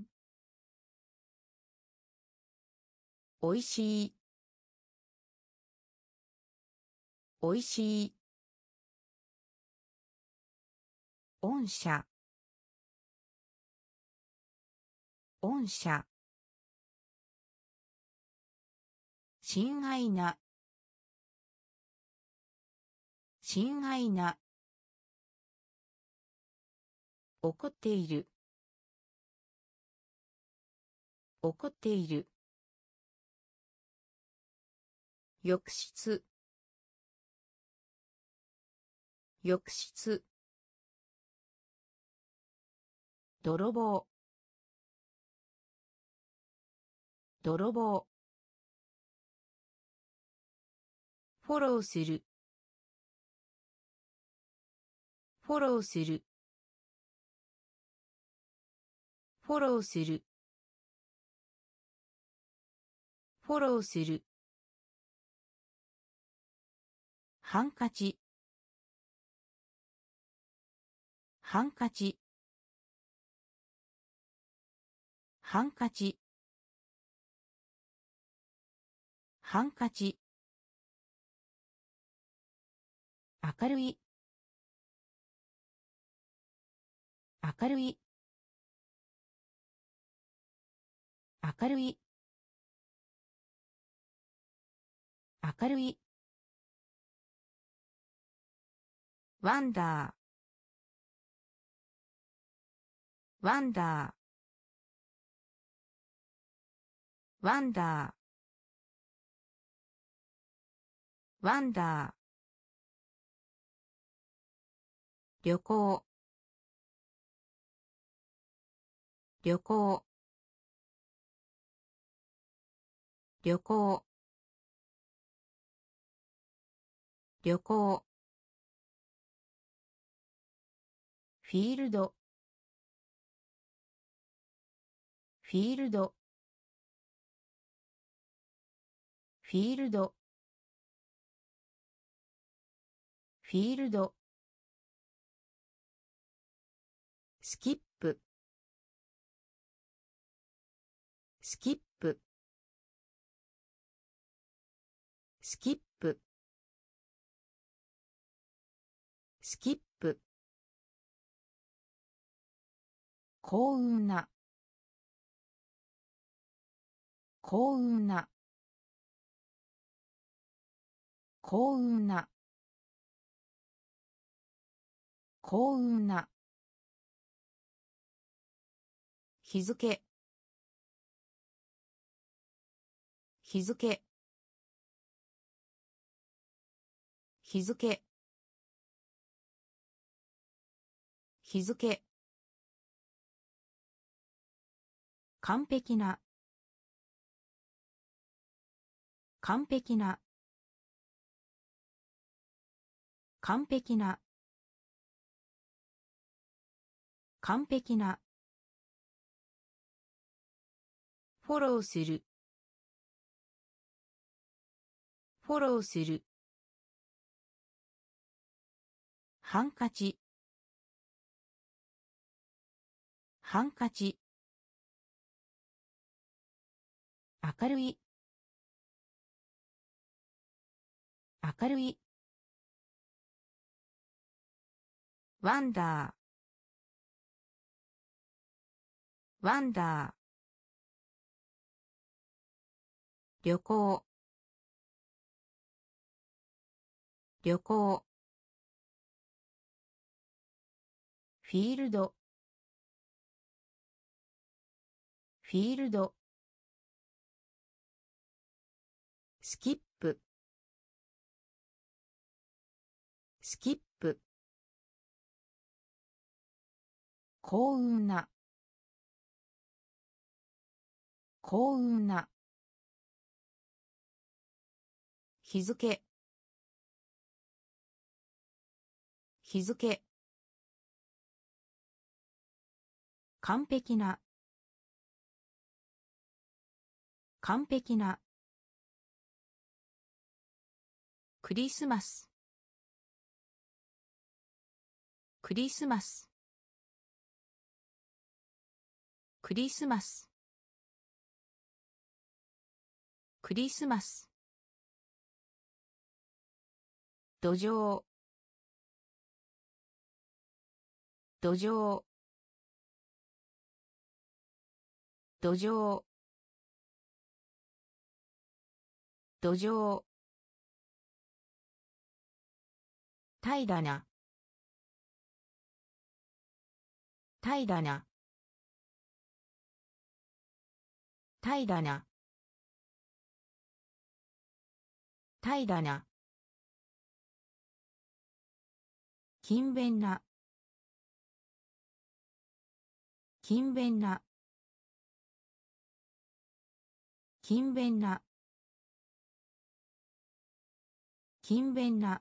おいしい、おいしい、御社、御社、親愛な、親愛な、怒っている、怒っている、浴室、浴室、泥棒、泥棒、 フォローする。フォローする。フォローする。フォローする。ハンカチ。ハンカチ。ハンカチ。ハンカチ。明るい。明るい。明るい。明るい。ワンダー。ワンダー。ワンダー。ワンダー。旅行。旅行。旅行。旅行。フィールド。フィールド。フィールド。フィールド。スキップ。スキップ。スキップ。スキップ。幸運な。幸運な。幸運な。幸運な。日付。日付。日付。日付。完璧な。完璧な。完璧な。完璧な。フォローする。フォローする。ハンカチ。ハンカチ。明るい。明るい。ワンダー。ワンダー。旅行。旅行。フィールド。フィールド。スキップ。スキップ。幸運な。幸運な。日付。日付。完璧な。完璧な。クリスマス。クリスマス。クリスマス。クリスマス。土壌。土壌。土壌。土壌。平らな。平らな。平らな。平らな。勤勉な。勤勉な。勤勉な。 勤勉な。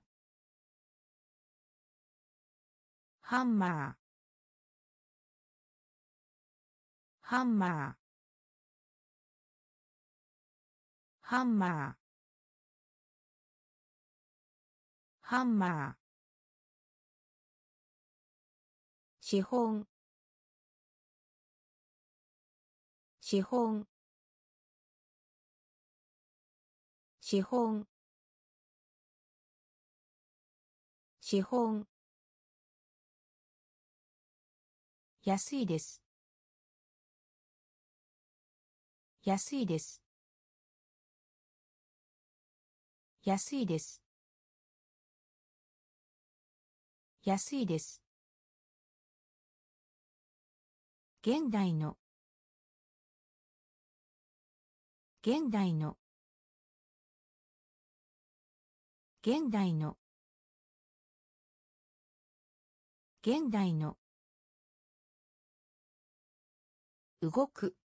ハンマー。ハンマー。ハンマー。ハンマー。資本。資本。資本。資本。安いです。安いです。安いです。安いです。現代の。現代の。現代の。現代の。動く。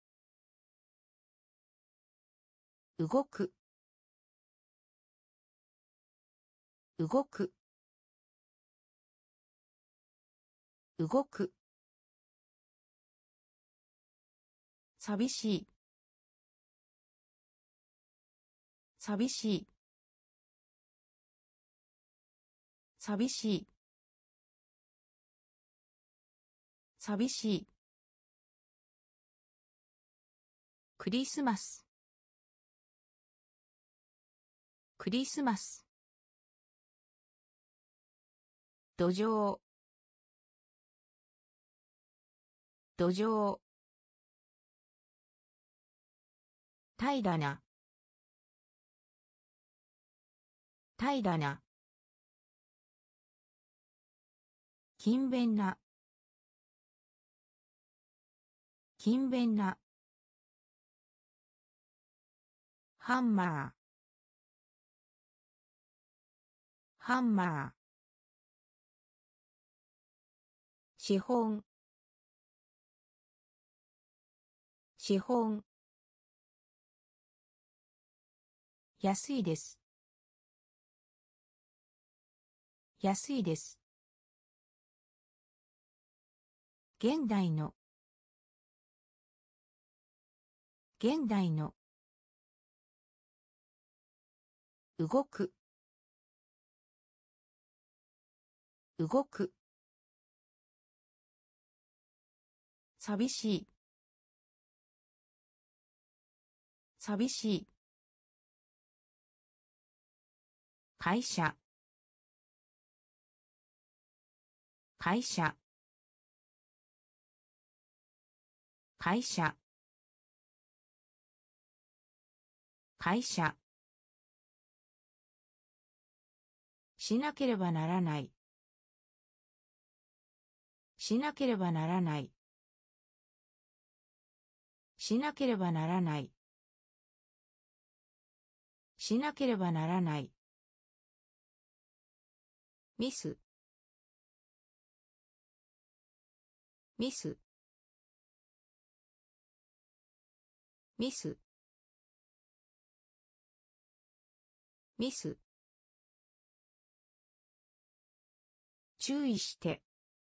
動く。動く。動く。寂しい。寂しい。寂しい。寂しい。クリスマス。クリスマス。土壌。土壌。平らな。平らな。勤勉な。勤勉な。ハンマー。ハンマー。資本。資本。安いです。安いです。現代の。現代の。動く。動く。寂しい。寂しい。会社。会社。会社。会社。しなければならない。しなければならない。しなければならない。しなければならない。ミス。ミス。ミス。ミス。注意して。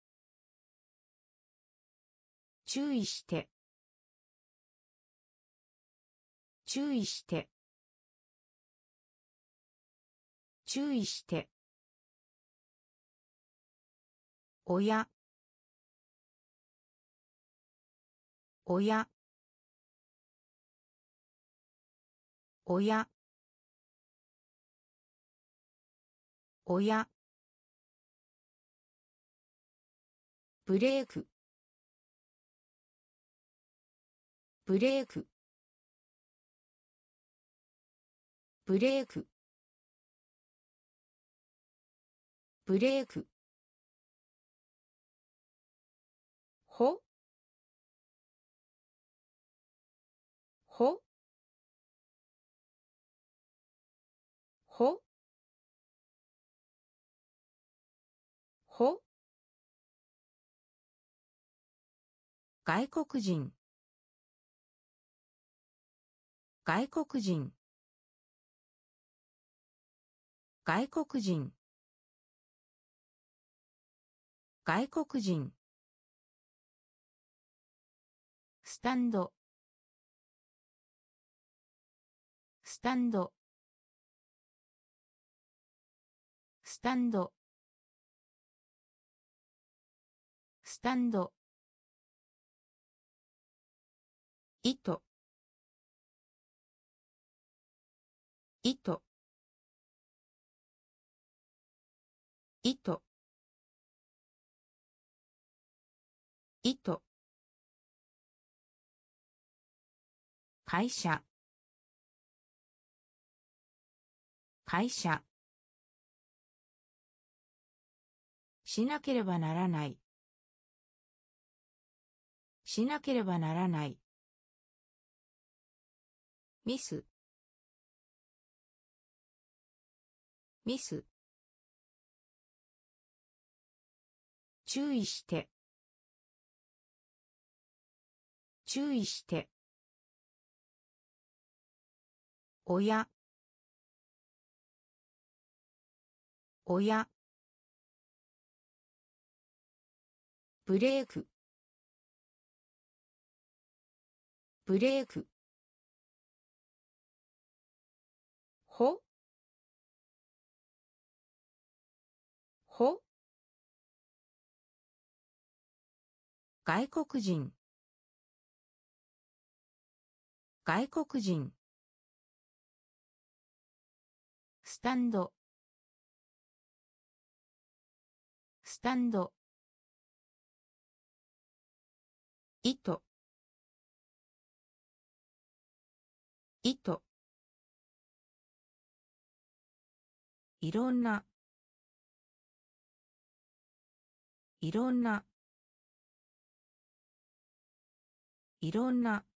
注意して。注意して。注意して。親。親。親。親。ブレーク。ブレーク。ブレーク。ブレーク。ほ。ほ。ほ。ほ。外国人。外国人。 外国人、外国人。スタンド、スタンド、スタンド、スタンド。糸、糸、糸、糸。会社、会社。しなければならない、しなければならない。ミス、ミス。注意して、注意して。親、親。ブレーク、ブレーク。ほ、ほ。外国人、外国人。スタンド、スタンド。糸、糸。いろんな、いろんな、いろんな、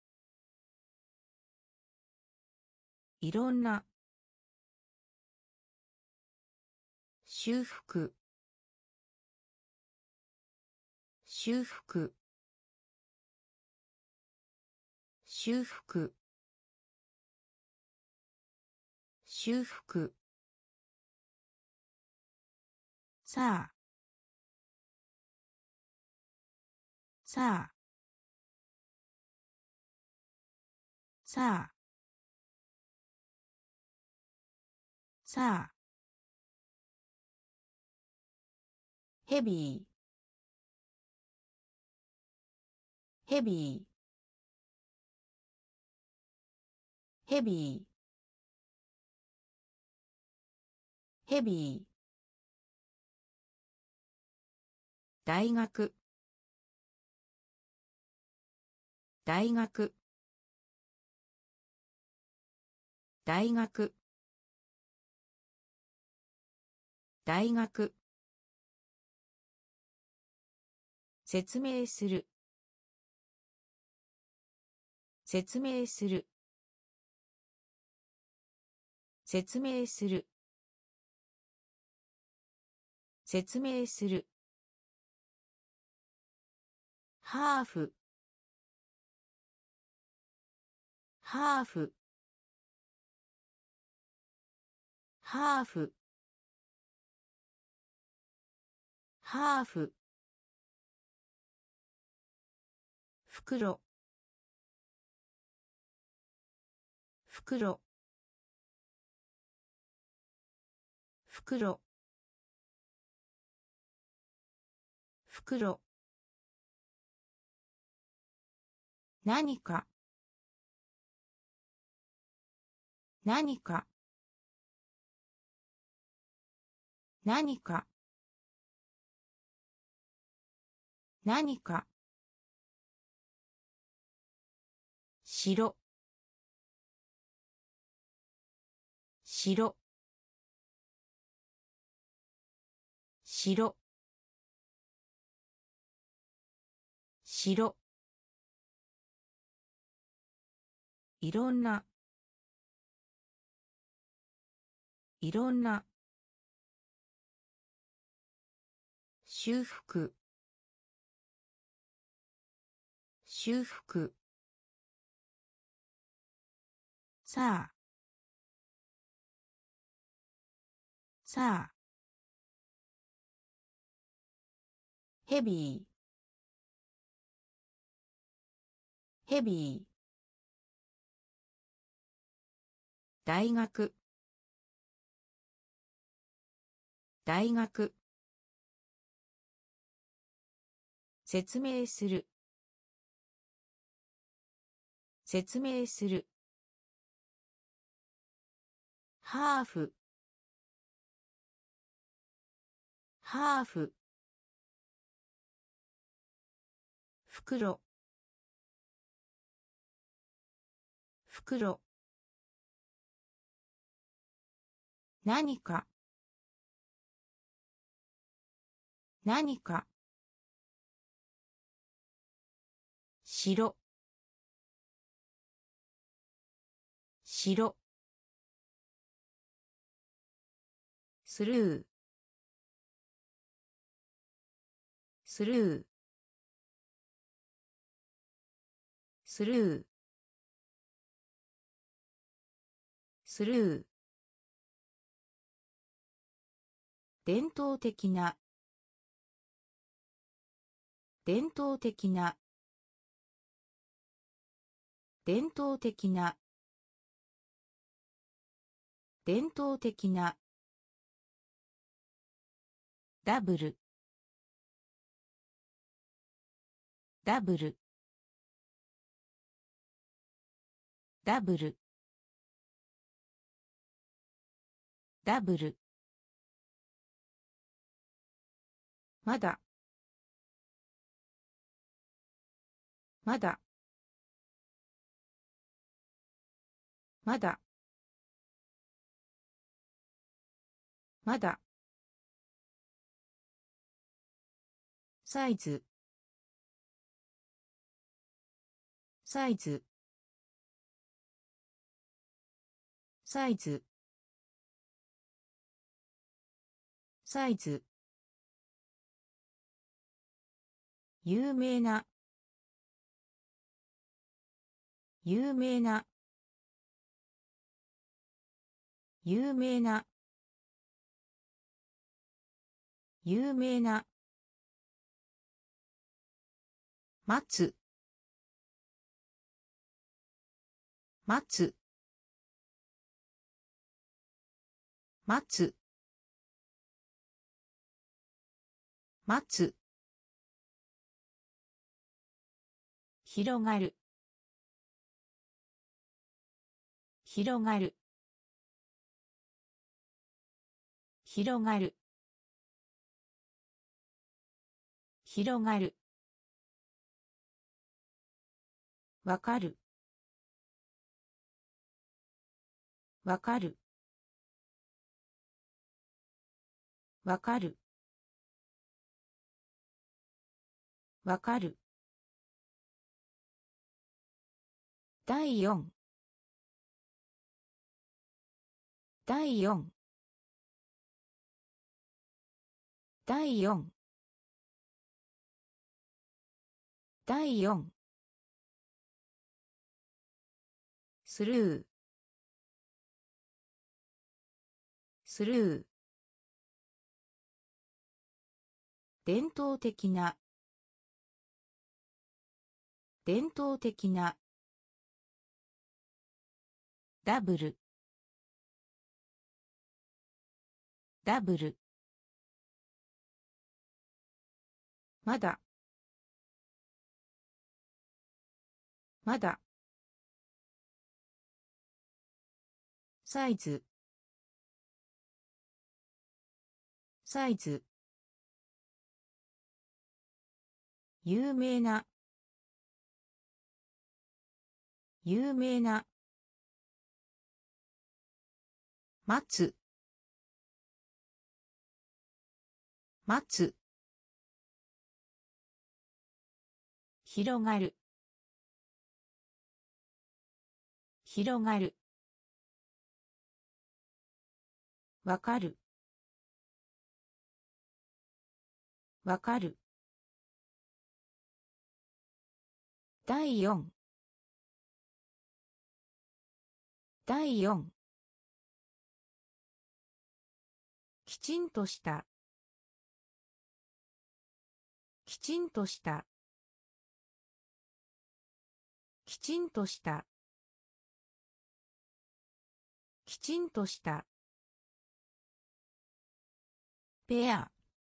いろんな。修復、修復、修復、修復。さあ、さあ、さあ、さあ。ヘビー、ヘビー、ヘビー、ヘビー。大学、大学、大学、大学。説明する、説明する、説明する、説明する。ハーフ、ハーフ、ハーフ、ハーフ。袋、袋、袋、袋。何か、何か、何か、何か。白、白、白、白。いろんな、いろんな。修復、修復。さあ、 さあヘビーヘビー大学大学説明する説明するハーフハーフ袋袋何か何か白白スルースルースルースルー伝統的な伝統的な伝統的な伝統的なダブルダブルダブルダブルまだまだまだまだサイズサイズサイズサイズ有名な有名な有名な有名な待つ待つ待つ待つ広がる広がる広がる広がるわかるわかるわかるわかる第4第4第4第4スルースルー伝統的な伝統的なダブルダブルまだまだサイズサイズ有名な有名な待つ待つ広がる広がるわかるわかる第4第4 きちんとした、きちんとした、きちんとした、きちんとした、ペア、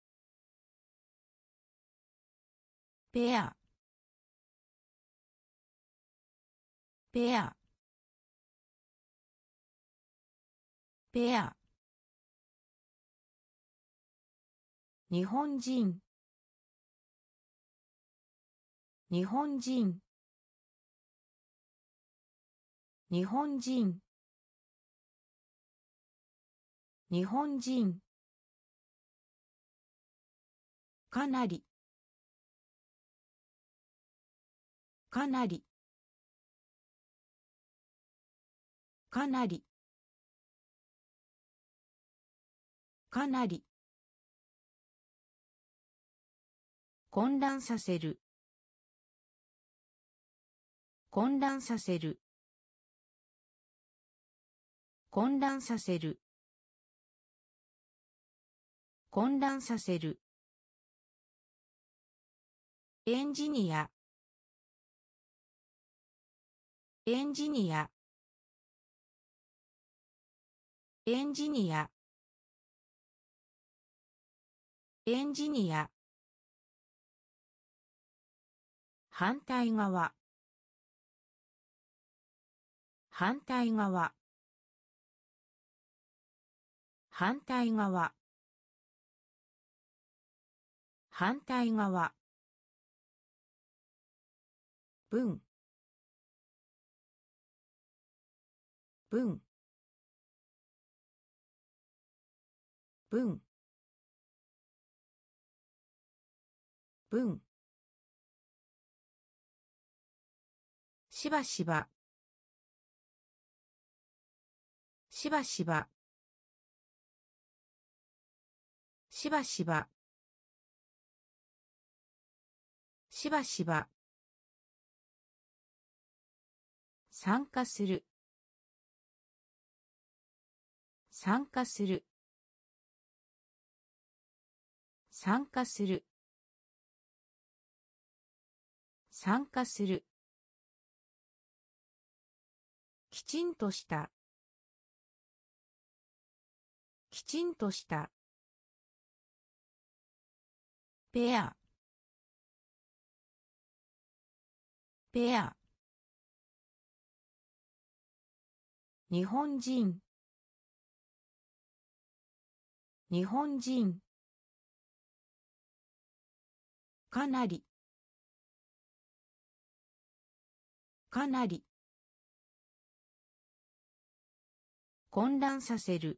ペア、ペア、ペア、日本人、日本人、日本人、日本人、かなり、かなり、かなり、かなり、混乱させる、混乱させる、混乱させる、混乱させる、エンジニア、エンジニア、エンジニア、エンジニア、反対側、反対側、反対側、反対側、文、文、文、文、しばしば、しばしば、しばしば、しばしば、参加する、参加する、参加する、参加する、きちんとした、きちんとした、ペア、ペア、日本人、日本人、かなり、かなり、混乱させる、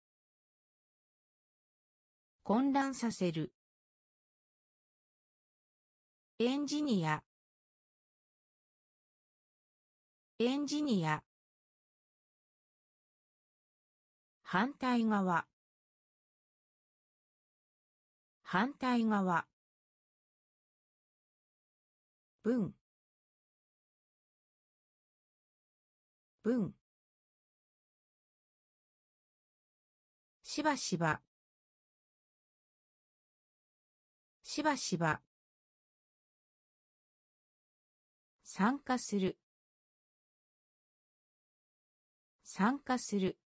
混乱させる、エンジニア、エンジニア、反対側、反対側、文、文、しばしば、しばしば、参加する、参加する、